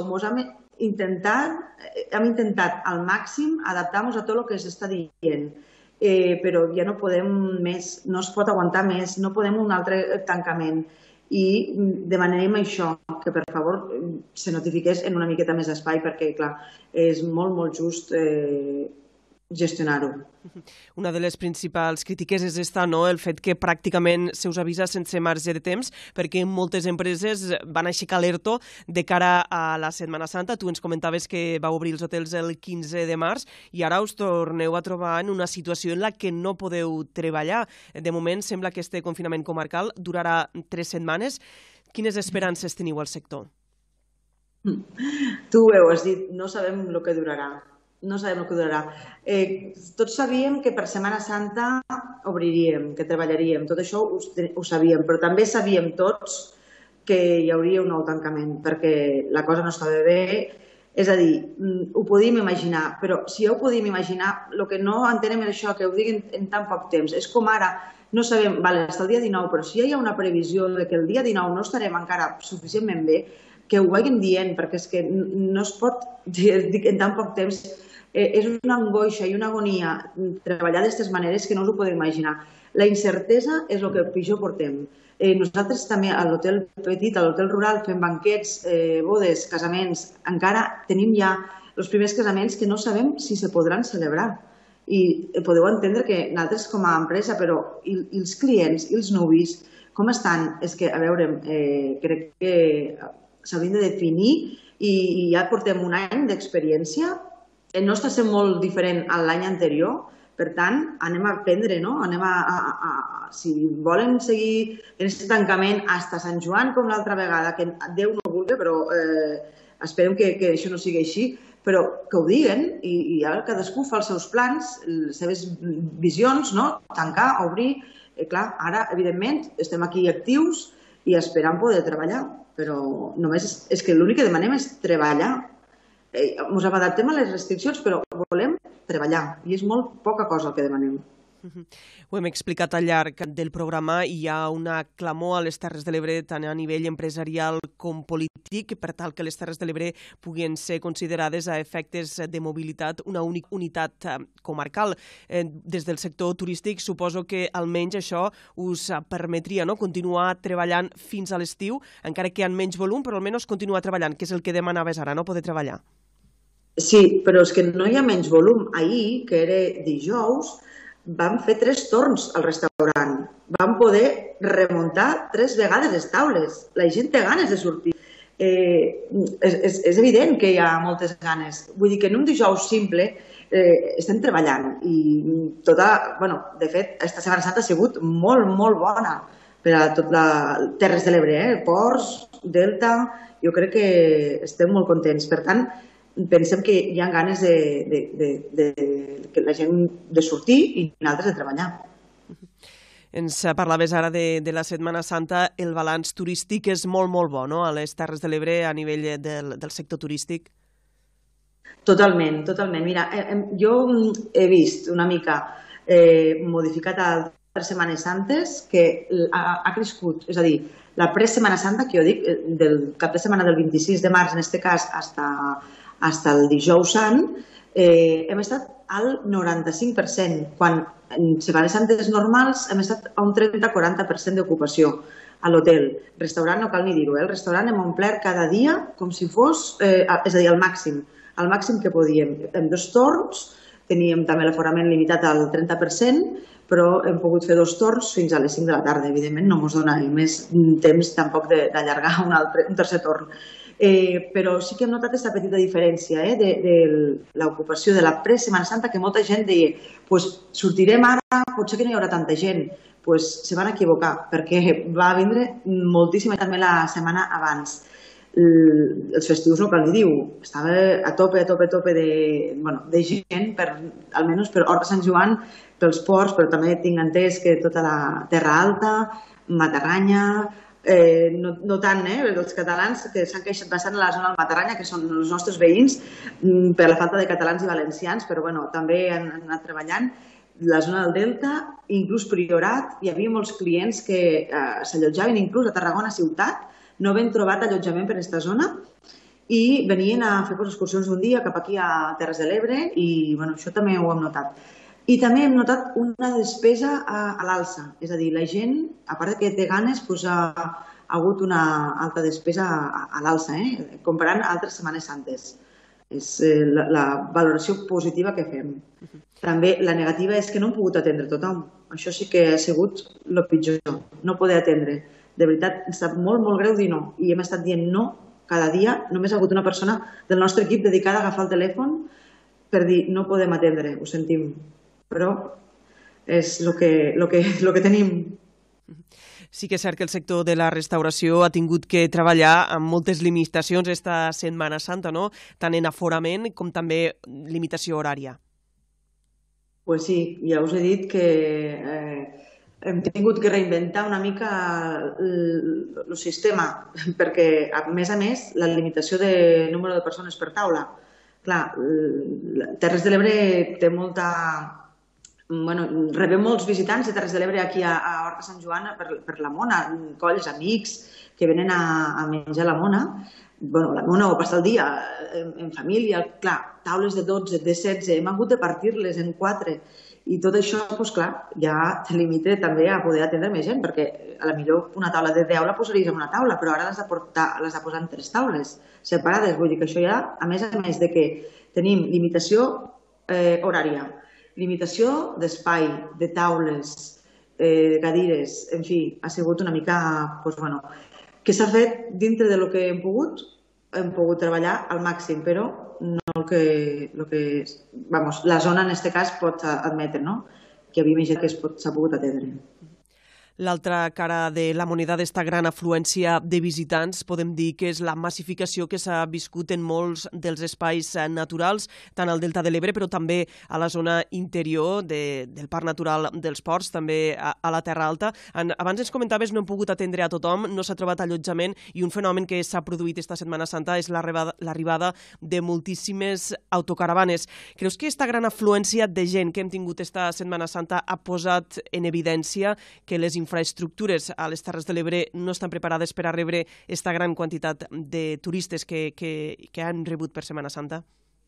hem intentat al màxim adaptar-nos a tot el que s'està dient, però ja no podem més, no es pot aguantar més, no podem un altre tancament. I demanarem això, que per favor se notifiqués en una miqueta més d'espai perquè, clar, és molt, molt just gestionar-ho. Una de les principals crítiques és el fet que pràcticament se us avisa sense marge de temps, perquè moltes empreses van aixecar l'ERTO de cara a la Setmana Santa. Tu ens comentaves que vau obrir els hotels el 15 de març i ara us torneu a trobar en una situació en la que no podeu treballar. De moment sembla que este confinament comarcal durarà 3 setmanes. Quines esperances teniu al sector? Tu ho has dit, no sabem el que durarà. No sabem el que durarà. Tots sabíem que per Setmana Santa obriríem, que treballaríem, tot això ho sabíem, però també sabíem tots que hi hauria un nou tancament, perquè la cosa no estava bé. És a dir, ho podíem imaginar, però si ja ho podíem imaginar, el que no entenem és això, que ho diguin en tan poc temps. És com ara, no sabem, està el dia 19, però si ja hi ha una previsió que el dia 19 no estarem encara suficientment bé, que ho vagin dient, perquè és que no es pot dir en tan poc temps. És una angoixa i una agonia treballar d'aquestes maneres que no us ho podeu imaginar. La incertesa és el que pitjor portem. Nosaltres també a l'hotel petit, a l'hotel rural, fem banquets, bodes, casaments. Encara tenim ja els primers casaments que no sabem si se podran celebrar. I podeu entendre que nosaltres com a empresa, però i els clients i els nuvis, com estan? És que, a veure, crec que s'haurien de definir i ja portem un any d'experiència. No està sent molt diferent a l'any anterior, per tant, anem a aprendre, no? Si volen seguir en aquest tancament fins a Sant Joan com l'altra vegada, que Déu no vulgui, però esperem que això no sigui així, però que ho diguen i ara cadascú fa els seus plans, les seves visions, tancar, obrir. Clar, ara, evidentment, estem aquí actius i esperant poder treballar, però només és que l'únic que demanem és treballar. Ens adaptem a les restriccions, però volem treballar i és molt poca cosa el que demanem. Ho hem explicat al llarg del programa, hi ha una clamor a les Terres de l'Ebre tant a nivell empresarial com polític per tal que les Terres de l'Ebre puguin ser considerades a efectes de mobilitat una única unitat comarcal. Des del sector turístic suposo que almenys això us permetria continuar treballant fins a l'estiu, encara que en menys volum, però almenys continuar treballant, que és el que demanaves ara, no? Poder treballar. Sí, però és que no hi ha menys volum. Ahir, que era dijous, vam fer 3 torns al restaurant. Vam poder remuntar 3 vegades les taules. La gent té ganes de sortir. És evident que hi ha moltes ganes. Vull dir que en un dijous simple estem treballant i de fet, aquesta Setmana Santa ha sigut molt, molt bona per a tot les Terres de l'Ebre, Ports, Delta, jo crec que estem molt contents. Per tant, pensem que hi ha ganes que la gent de sortir i nosaltres de treballar. Ens parlaves ara de la Setmana Santa. El balanç turístic és molt, molt bo, no?, a les Terres de l'Ebre a nivell del sector turístic. Totalment, totalment. Mira, jo he vist una mica modificat altres Setmanes Santes que ha crescut. És a dir, la pre-Setmana Santa, que jo dic, del cap de setmana del 26 de març, en aquest cas, fins el dijous sant, hem estat al 95%, quan en Setmanes Santes normals hem estat a un 30-40% d'ocupació a l'hotel. Restaurant no cal ni dir-ho, el restaurant hem omplert cada dia com si fos, és a dir, al màxim que podíem. En 2 torns, teníem també l'aforament limitat al 30%, però hem pogut fer 2 torns fins a les 5 de la tarda. Evidentment no ens dona més temps tampoc d'allargar un tercer torn. Però sí que hem notat aquesta petita diferència de l'ocupació de la pre-Setmana Santa, que molta gent deia sortirem ara, potser que no hi haurà tanta gent. Se van equivocar, perquè va vindre moltíssima també la setmana abans. Els festius no cal ni dir-ho, estava a tope de gent, almenys per Hort de Sant Joan, pels ports, però també tinc entès que tota la Terra Alta, Matarranya, no tant, els catalans que s'han queixat bastant a la zona del Matarranya, que són els nostres veïns, per la falta de catalans i valencians, però també han anat treballant. La zona del Delta, inclús Priorat, hi havia molts clients que s'allotjaven inclús a Tarragona ciutat, no havien trobat allotjament per aquesta zona i venien a fer excursions d'un dia cap aquí a Terres de l'Ebre i això també ho hem notat. I també hem notat una despesa a l'alça, és a dir, la gent, a part que té ganes, ha hagut una alta despesa a l'alça, comparant altres Setmanes Santes. És la valoració positiva que fem. També la negativa és que no hem pogut atendre tothom. Això sí que ha sigut el pitjor, no poder atendre. De veritat, ens sap molt, molt greu dir no. I hem estat dient no cada dia. Només ha hagut una persona del nostre equip dedicada a agafar el telèfon per dir no podem atendre, ho sentim. Però és el que tenim. Sí que és cert que el sector de la restauració ha tingut que treballar amb moltes limitacions esta Setmana Santa, no? Tant en aforament com també limitació horària. Pues sí, ja us he dit que hem tingut que reinventar una mica el sistema, perquè, a més, la limitació de número de persones per taula. Clar, Terres de l'Ebre té molta... rebem molts visitants de Terres de l'Ebre aquí a Hort de Sant Joan per la Mona, colls, amics que venen a menjar la Mona, la Mona o passar el dia en família, clar, taules de 12, de 16, hem hagut de partir-les en 4 i tot això, clar, ja te limita també a poder atendre més gent, perquè a la millor una taula de 10 la posaries en una taula, però ara l'has de posar en 3 taules separades, vull dir que això ja, a més de que tenim limitació horària, limitació d'espai, de taules, de cadires, en fi, ha sigut una mica, que s'ha fet dintre del que hem pogut treballar al màxim, però no el que la zona en aquest cas pot admetre, que hi havia més gent que s'ha pogut atendre. L'altra cara de la moneda d'esta gran afluència de visitants podem dir que és la massificació que s'ha viscut en molts dels espais naturals, tant al Delta de l'Ebre, però també a la zona interior del Parc Natural dels Ports, també a la Terra Alta. Abans ens comentaves, no hem pogut atendre a tothom, no s'ha trobat allotjament, i un fenomen que s'ha produït esta Setmana Santa és l'arribada de moltíssimes autocaravanes. Creus que aquesta gran afluència de gent que hem tingut esta Setmana Santa ha posat en evidència que les infraestructures a les Terres de l'Ebre no estan preparades per a rebre aquesta gran quantitat de turistes que han rebut per Setmana Santa?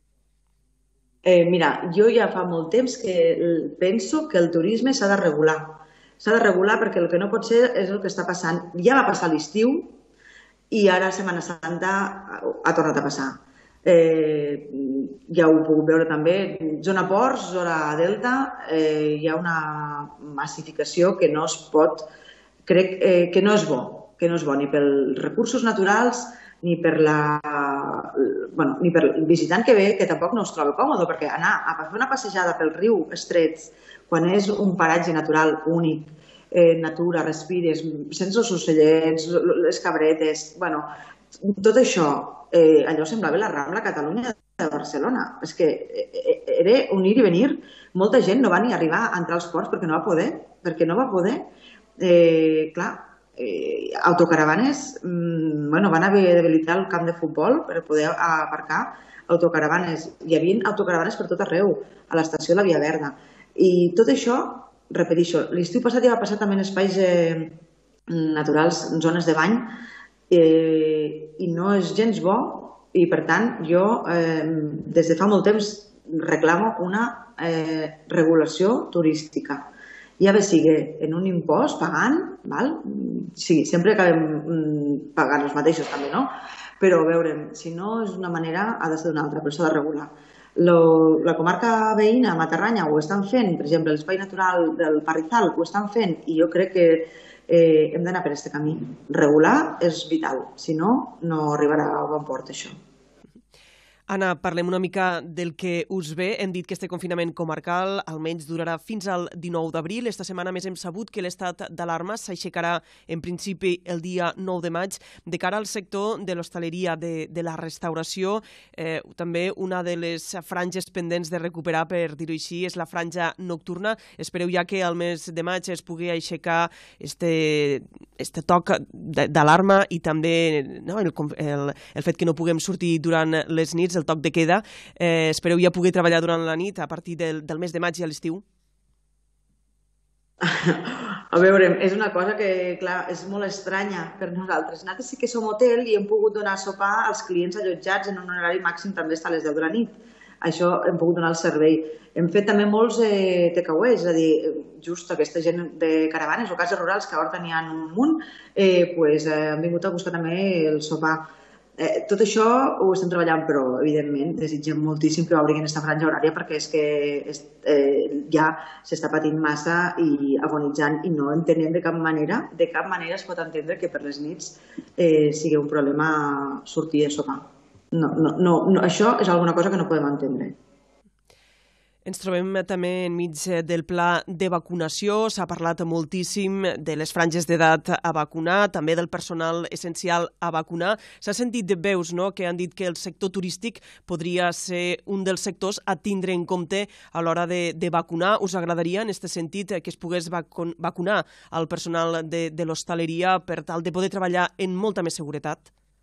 Mira, jo ja fa molt temps que penso que el turisme s'ha de regular. S'ha de regular perquè el que no pot ser és el que està passant. Ja va passar l'estiu i ara a Setmana Santa ha tornat a passar. Ja ho heu pogut veure també, zona ports, zona delta, hi ha una massificació que no es pot, crec que no és bo, ni pels recursos naturals ni per el visitant que ve, que tampoc no es troba còmode, perquè anar a fer una passejada pel riu Estrets, quan és un paratge natural únic, natura, respires, sents els ocellets, les cabretes, bueno, tot això, allò semblava la Rambla Catalunya de Barcelona. És que era un ir i venir. Molta gent no va ni arribar a entrar als ports perquè no va poder. Clar, autocaravanes, van haver d'habilitar el camp de futbol per poder aparcar autocaravanes. Hi havia autocaravanes per tot arreu, a l'estació de la Via Verda. I tot això, repeteixo, l'estiu passat ja va passar també en espais naturals, en zones de bany, i no és gens bo, i per tant jo des de fa molt temps reclamo una regulació turística. Ja bé sigui en un impost, pagant, sí, sempre acabem pagant els mateixos també, no? Però veurem, si no és una manera, ha de ser d'una altra, però s'ha de regular. La comarca veïna, Matarranya, ho estan fent, per exemple, l'espai natural del Parrizal ho estan fent, i jo crec que hem d'anar per aquest camí. Regular és vital, si no, no arribarà a bon port això. Anna, parlem una mica del que us ve. Hem dit que este confinament comarcal almenys durarà fins al 19 d'abril. Esta setmana més hem sabut que l'estat d'alarma s'aixecarà en principi el dia 9 de maig. De cara al sector de l'hostaleria, de la restauració, també una de les franges pendents de recuperar, per dir-ho així, és la franja nocturna. Espereu ja que al mes de maig es pugui aixecar este toc d'alarma i també el fet que no puguem sortir durant les nits, el toc de queda. Espereu ja poder treballar durant la nit a partir del mes de maig i a l'estiu? A veure, és una cosa que, clar, és molt estranya per nosaltres. Nosaltres sí que som hotel i hem pogut donar sopar als clients allotjats en un horari màxim també a les 10 de la nit. Això hem pogut donar el servei. Hem fet també molts takeaways, és a dir, just aquesta gent de caravanes o cases rurals, que ara tenien un munt, han vingut a buscar també el sopar. Tot això ho estem treballant, però evidentment desitgem moltíssim que obriguin aquesta franja horària perquè és que ja s'està patint massa i agonitzant i no entenem de cap manera es pot entendre que per les nits sigui un problema sortir a sopar. No, això és alguna cosa que no podem entendre. Ens trobem també enmig del pla de vacunació. S'ha parlat moltíssim de les franges d'edat a vacunar, també del personal essencial a vacunar. S'ha sentit veus que han dit que el sector turístic podria ser un dels sectors a tindre en compte a l'hora de vacunar. Us agradaria, en aquest sentit, que es pogués vacunar el personal de l'hostaleria per tal de poder treballar en molta més seguretat?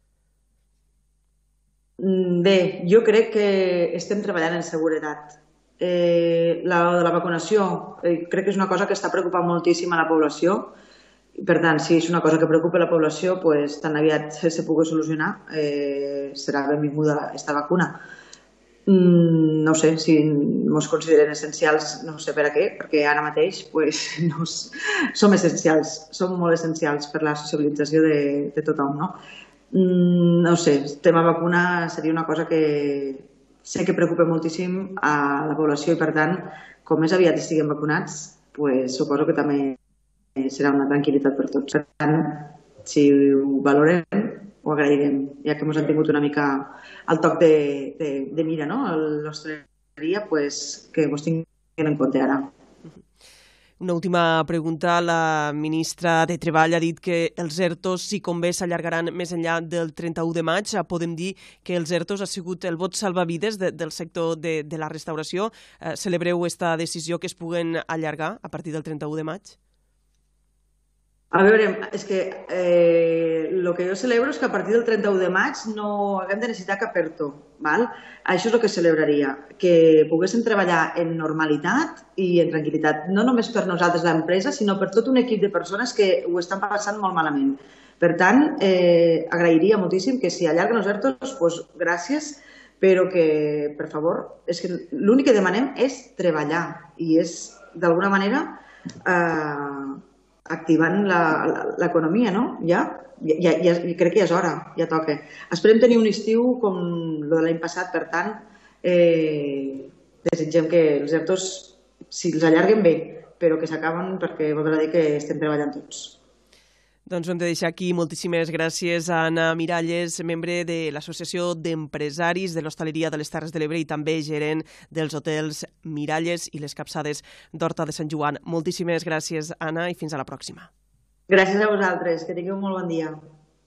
Bé, jo crec que estem treballant en seguretat. La de la vacunació crec que és una cosa que està preocupant moltíssim a la població. Per tant, si és una cosa que preocupa la població, tan aviat se pugui solucionar, serà benvinguda aquesta vacuna. No sé si ens consideren essencials, no sé per a què, perquè ara mateix som essencials, som molt essencials per la socialització de tothom, no? No sé, el tema vacuna seria una cosa que sé que preocupa moltíssim a la població i, per tant, com més aviat estiguem vacunats, suposo que també serà una tranquil·litat per tots. Per tant, si ho valorem, ho agrairem, ja que ens han tingut una mica el toc de mira, no?, a l'hostaleria, que ens tinguin en compte ara. Una última pregunta. La ministra de Treball ha dit que els ERTOs, si convé, s'allargaran més enllà del 31 de maig. Podem dir que els ERTOs ha sigut el vot salvavides del sector de la restauració. Celebreu aquesta decisió que es puguen allargar a partir del 31 de maig? A veure, és que el que jo celebro és que a partir del 31 de maig no haguem de necessitar cap ERTO. Això és el que celebraria, que poguéssim treballar en normalitat i en tranquil·litat, no només per nosaltres l'empresa, sinó per tot un equip de persones que ho estan passant molt malament. Per tant, agrairia moltíssim que si allarguen els ERTOs, doncs gràcies, però que, per favor, és que l'únic que demanem és treballar i és, d'alguna manera, activant l'economia, no? Ja crec que ja és hora, ja toca. Esperem tenir un estiu com el de l'any passat, per tant, desitgem que els ERTOs, si els allarguen bé, però que s'acaben perquè voldrà dir que estem treballant tots. Doncs ho hem de deixar aquí. Moltíssimes gràcies a Anna Miralles, membre de l'Associació d'Empresaris de l'Hostaleria de les Terres de l'Ebre i també gerent dels hotels Miralles i les Capçades d'Horta de Sant Joan. Moltíssimes gràcies, Anna, i fins a la pròxima. Gràcies a vosaltres. Que tingueu un molt bon dia.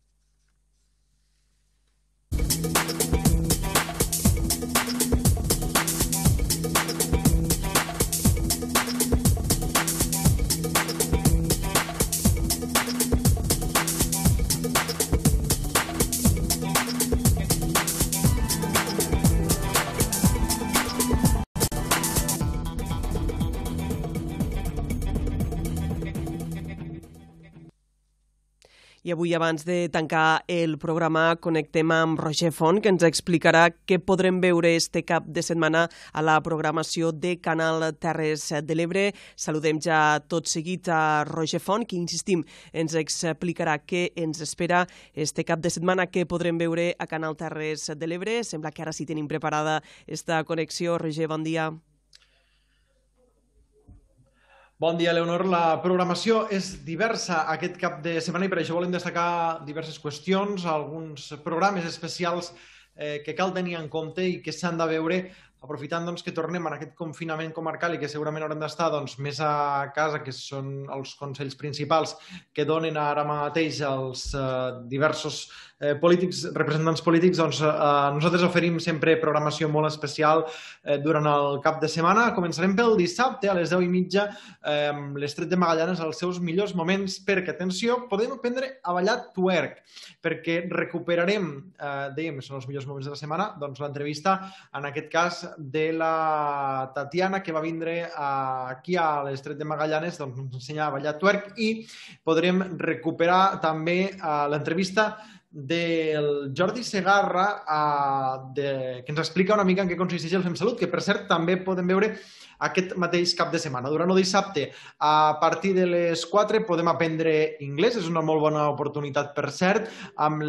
I avui, abans de tancar el programa, connectem amb Roger Font, que ens explicarà què podrem veure este cap de setmana a la programació de Canal Terres de l'Ebre. Saludem ja tot seguit a Roger Font, que, insistim, ens explicarà què ens espera este cap de setmana, què podrem veure a Canal Terres de l'Ebre. Sembla que ara sí tenim preparada esta connexió. Roger, bon dia. Bon dia, Leonor. La programació és diversa aquest cap de setmana i per això volem destacar diverses qüestions, alguns programes especials que cal tenir en compte i que s'han de veure aprofitant que tornem en aquest confinament comarcal i que segurament haurem d'estar més a casa, que són els consells principals que donen ara mateix els diversos representants polítics, doncs nosaltres oferim sempre programació molt especial durant el cap de setmana. Començarem pel dissabte a les 10:30 amb l'Estret de Magallanes als seus millors moments, perquè, atenció, podem aprendre a ballar twerk, perquè recuperarem, dèiem, són els millors moments de la setmana, doncs l'entrevista, en aquest cas, de la Tatiana, que va vindre aquí a l'Estret de Magallanes, doncs ens ensenya a ballar twerk, i podrem recuperar també l'entrevista del Jordi Segarra, que ens explica una mica en què consisteix el FemSalut, que per cert també podem veure aquest mateix cap de setmana. Durant el dissabte, a partir de les 4, podem aprendre anglès. És una molt bona oportunitat, per cert, amb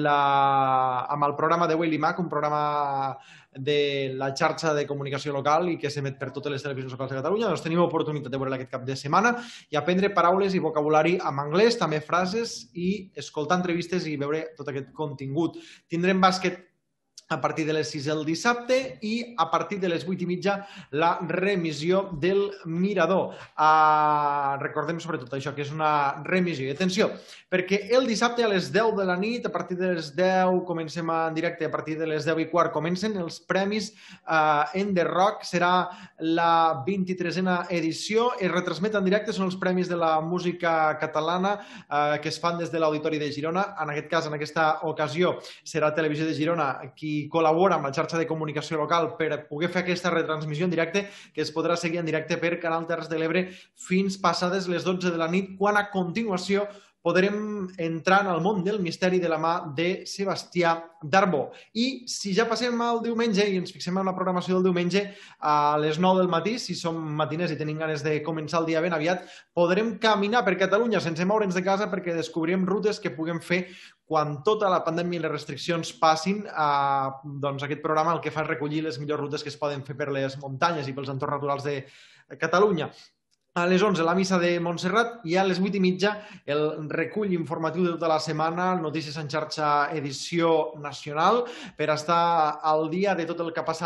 el programa de Willy Mac, un programa de la xarxa de comunicació local i que s'emet per totes les televisions locals de Catalunya. Doncs tenim oportunitat de veure aquest cap de setmana i aprendre paraules i vocabulari en anglès, també frases, i escoltar entrevistes i veure tot aquest contingut. Tindrem bàsquet a partir de les 6 el dissabte i a partir de les 8:30 la remissió del Mirador. Recordem sobretot això, que és una remissió. I atenció, perquè el dissabte a les 10 de la nit, a partir de les 10 comencem en directe, a partir de les 10:15 comencen els premis en The Rock. Serà la 23a edició. Es retransmet en directe, són els premis de la música catalana que es fan des de l'Auditori de Girona. En aquest cas, en aquesta ocasió, serà Televisió de Girona qui col·labora amb la xarxa de comunicació local per poder fer aquesta retransmissió en directe, que es podrà seguir en directe per Canal Terres de l'Ebre fins passades les 12 de la nit, quan a continuació podrem entrar en el món del misteri de la mà de Sebastià Darbó. I si ja passem al diumenge i ens fixem en la programació del diumenge, a les 9 del matí, si som matiners i tenim ganes de començar el dia ben aviat, podrem caminar per Catalunya sense moure'ns de casa, perquè descobrirem rutes que puguem fer quan tota la pandèmia i les restriccions passin. Doncs aquest programa el que fa és recollir les millors rutes que es poden fer per les muntanyes i pels entorns naturals de Catalunya. A les 11 la missa de Montserrat i a les 8:30 el recull informatiu de tota la setmana, Notícies en xarxa edició nacional, per estar al dia de tot el que ha passat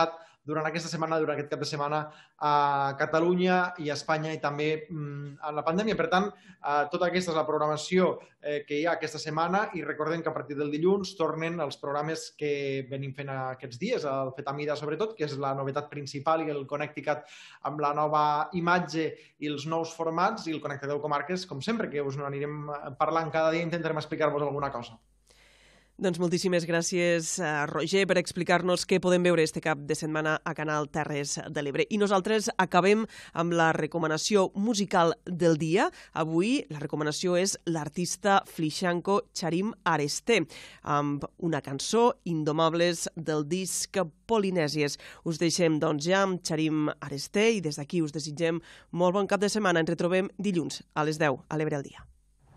durant aquesta setmana, durant aquest cap de setmana a Catalunya i a Espanya i també a la pandèmia. Per tant, tota aquesta és la programació que hi ha aquesta setmana i recordem que a partir del dilluns tornen els programes que venim fent aquests dies, el Fetamida sobretot, que és la novetat principal, i el Connecticut amb la nova imatge i els nous formats, i el Connecta 10 Comarques, com sempre, que us anirem parlant cada dia, intentarem explicar-vos alguna cosa. Doncs moltíssimes gràcies, Roger, per explicar-nos què podem veure este cap de setmana a Canal Terres de l'Ebre. I nosaltres acabem amb la recomanació musical del dia. Avui la recomanació és l'artista Flishanko Charim Aresté, amb una cançó, Indomables, del disc Polinèsies. Us deixem doncs ja amb Charim Aresté i des d'aquí us desitgem molt bon cap de setmana. Ens retrobem dilluns a les 10 a l'Ebre al dia.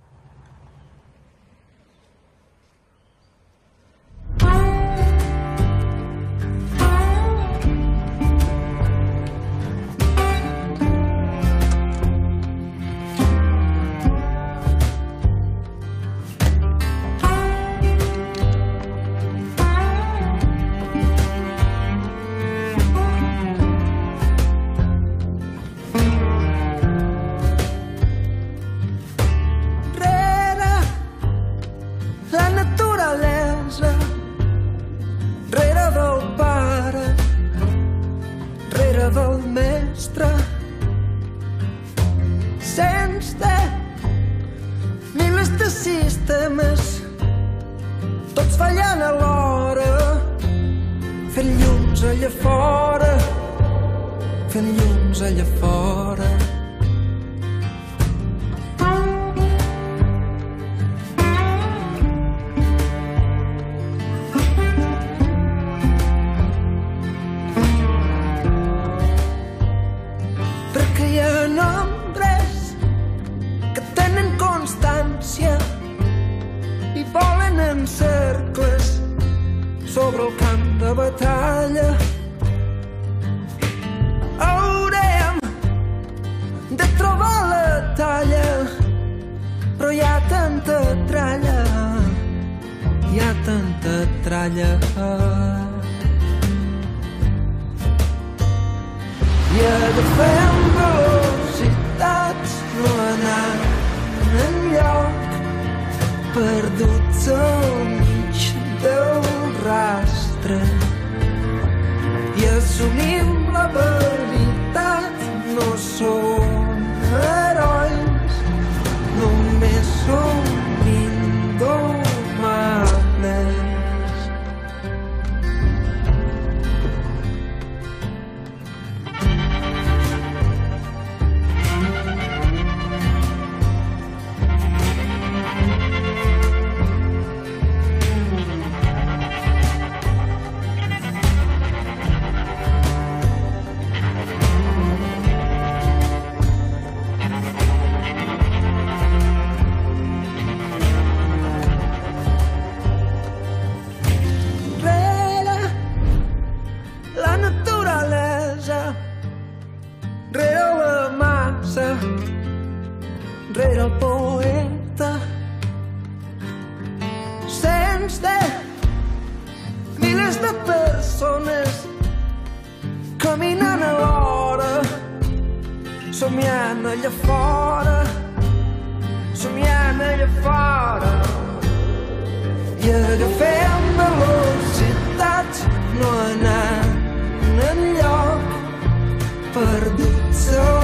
I agafem velocitats, no anant enlloc, perduts al mig del rastre. I assumim la veritat, no som herois, només som indomables. Rere el poeta, cents de milers de persones caminant alhora, somiant allà fora, somiant allà fora. I agafem velocitats, no anant enlloc, perduts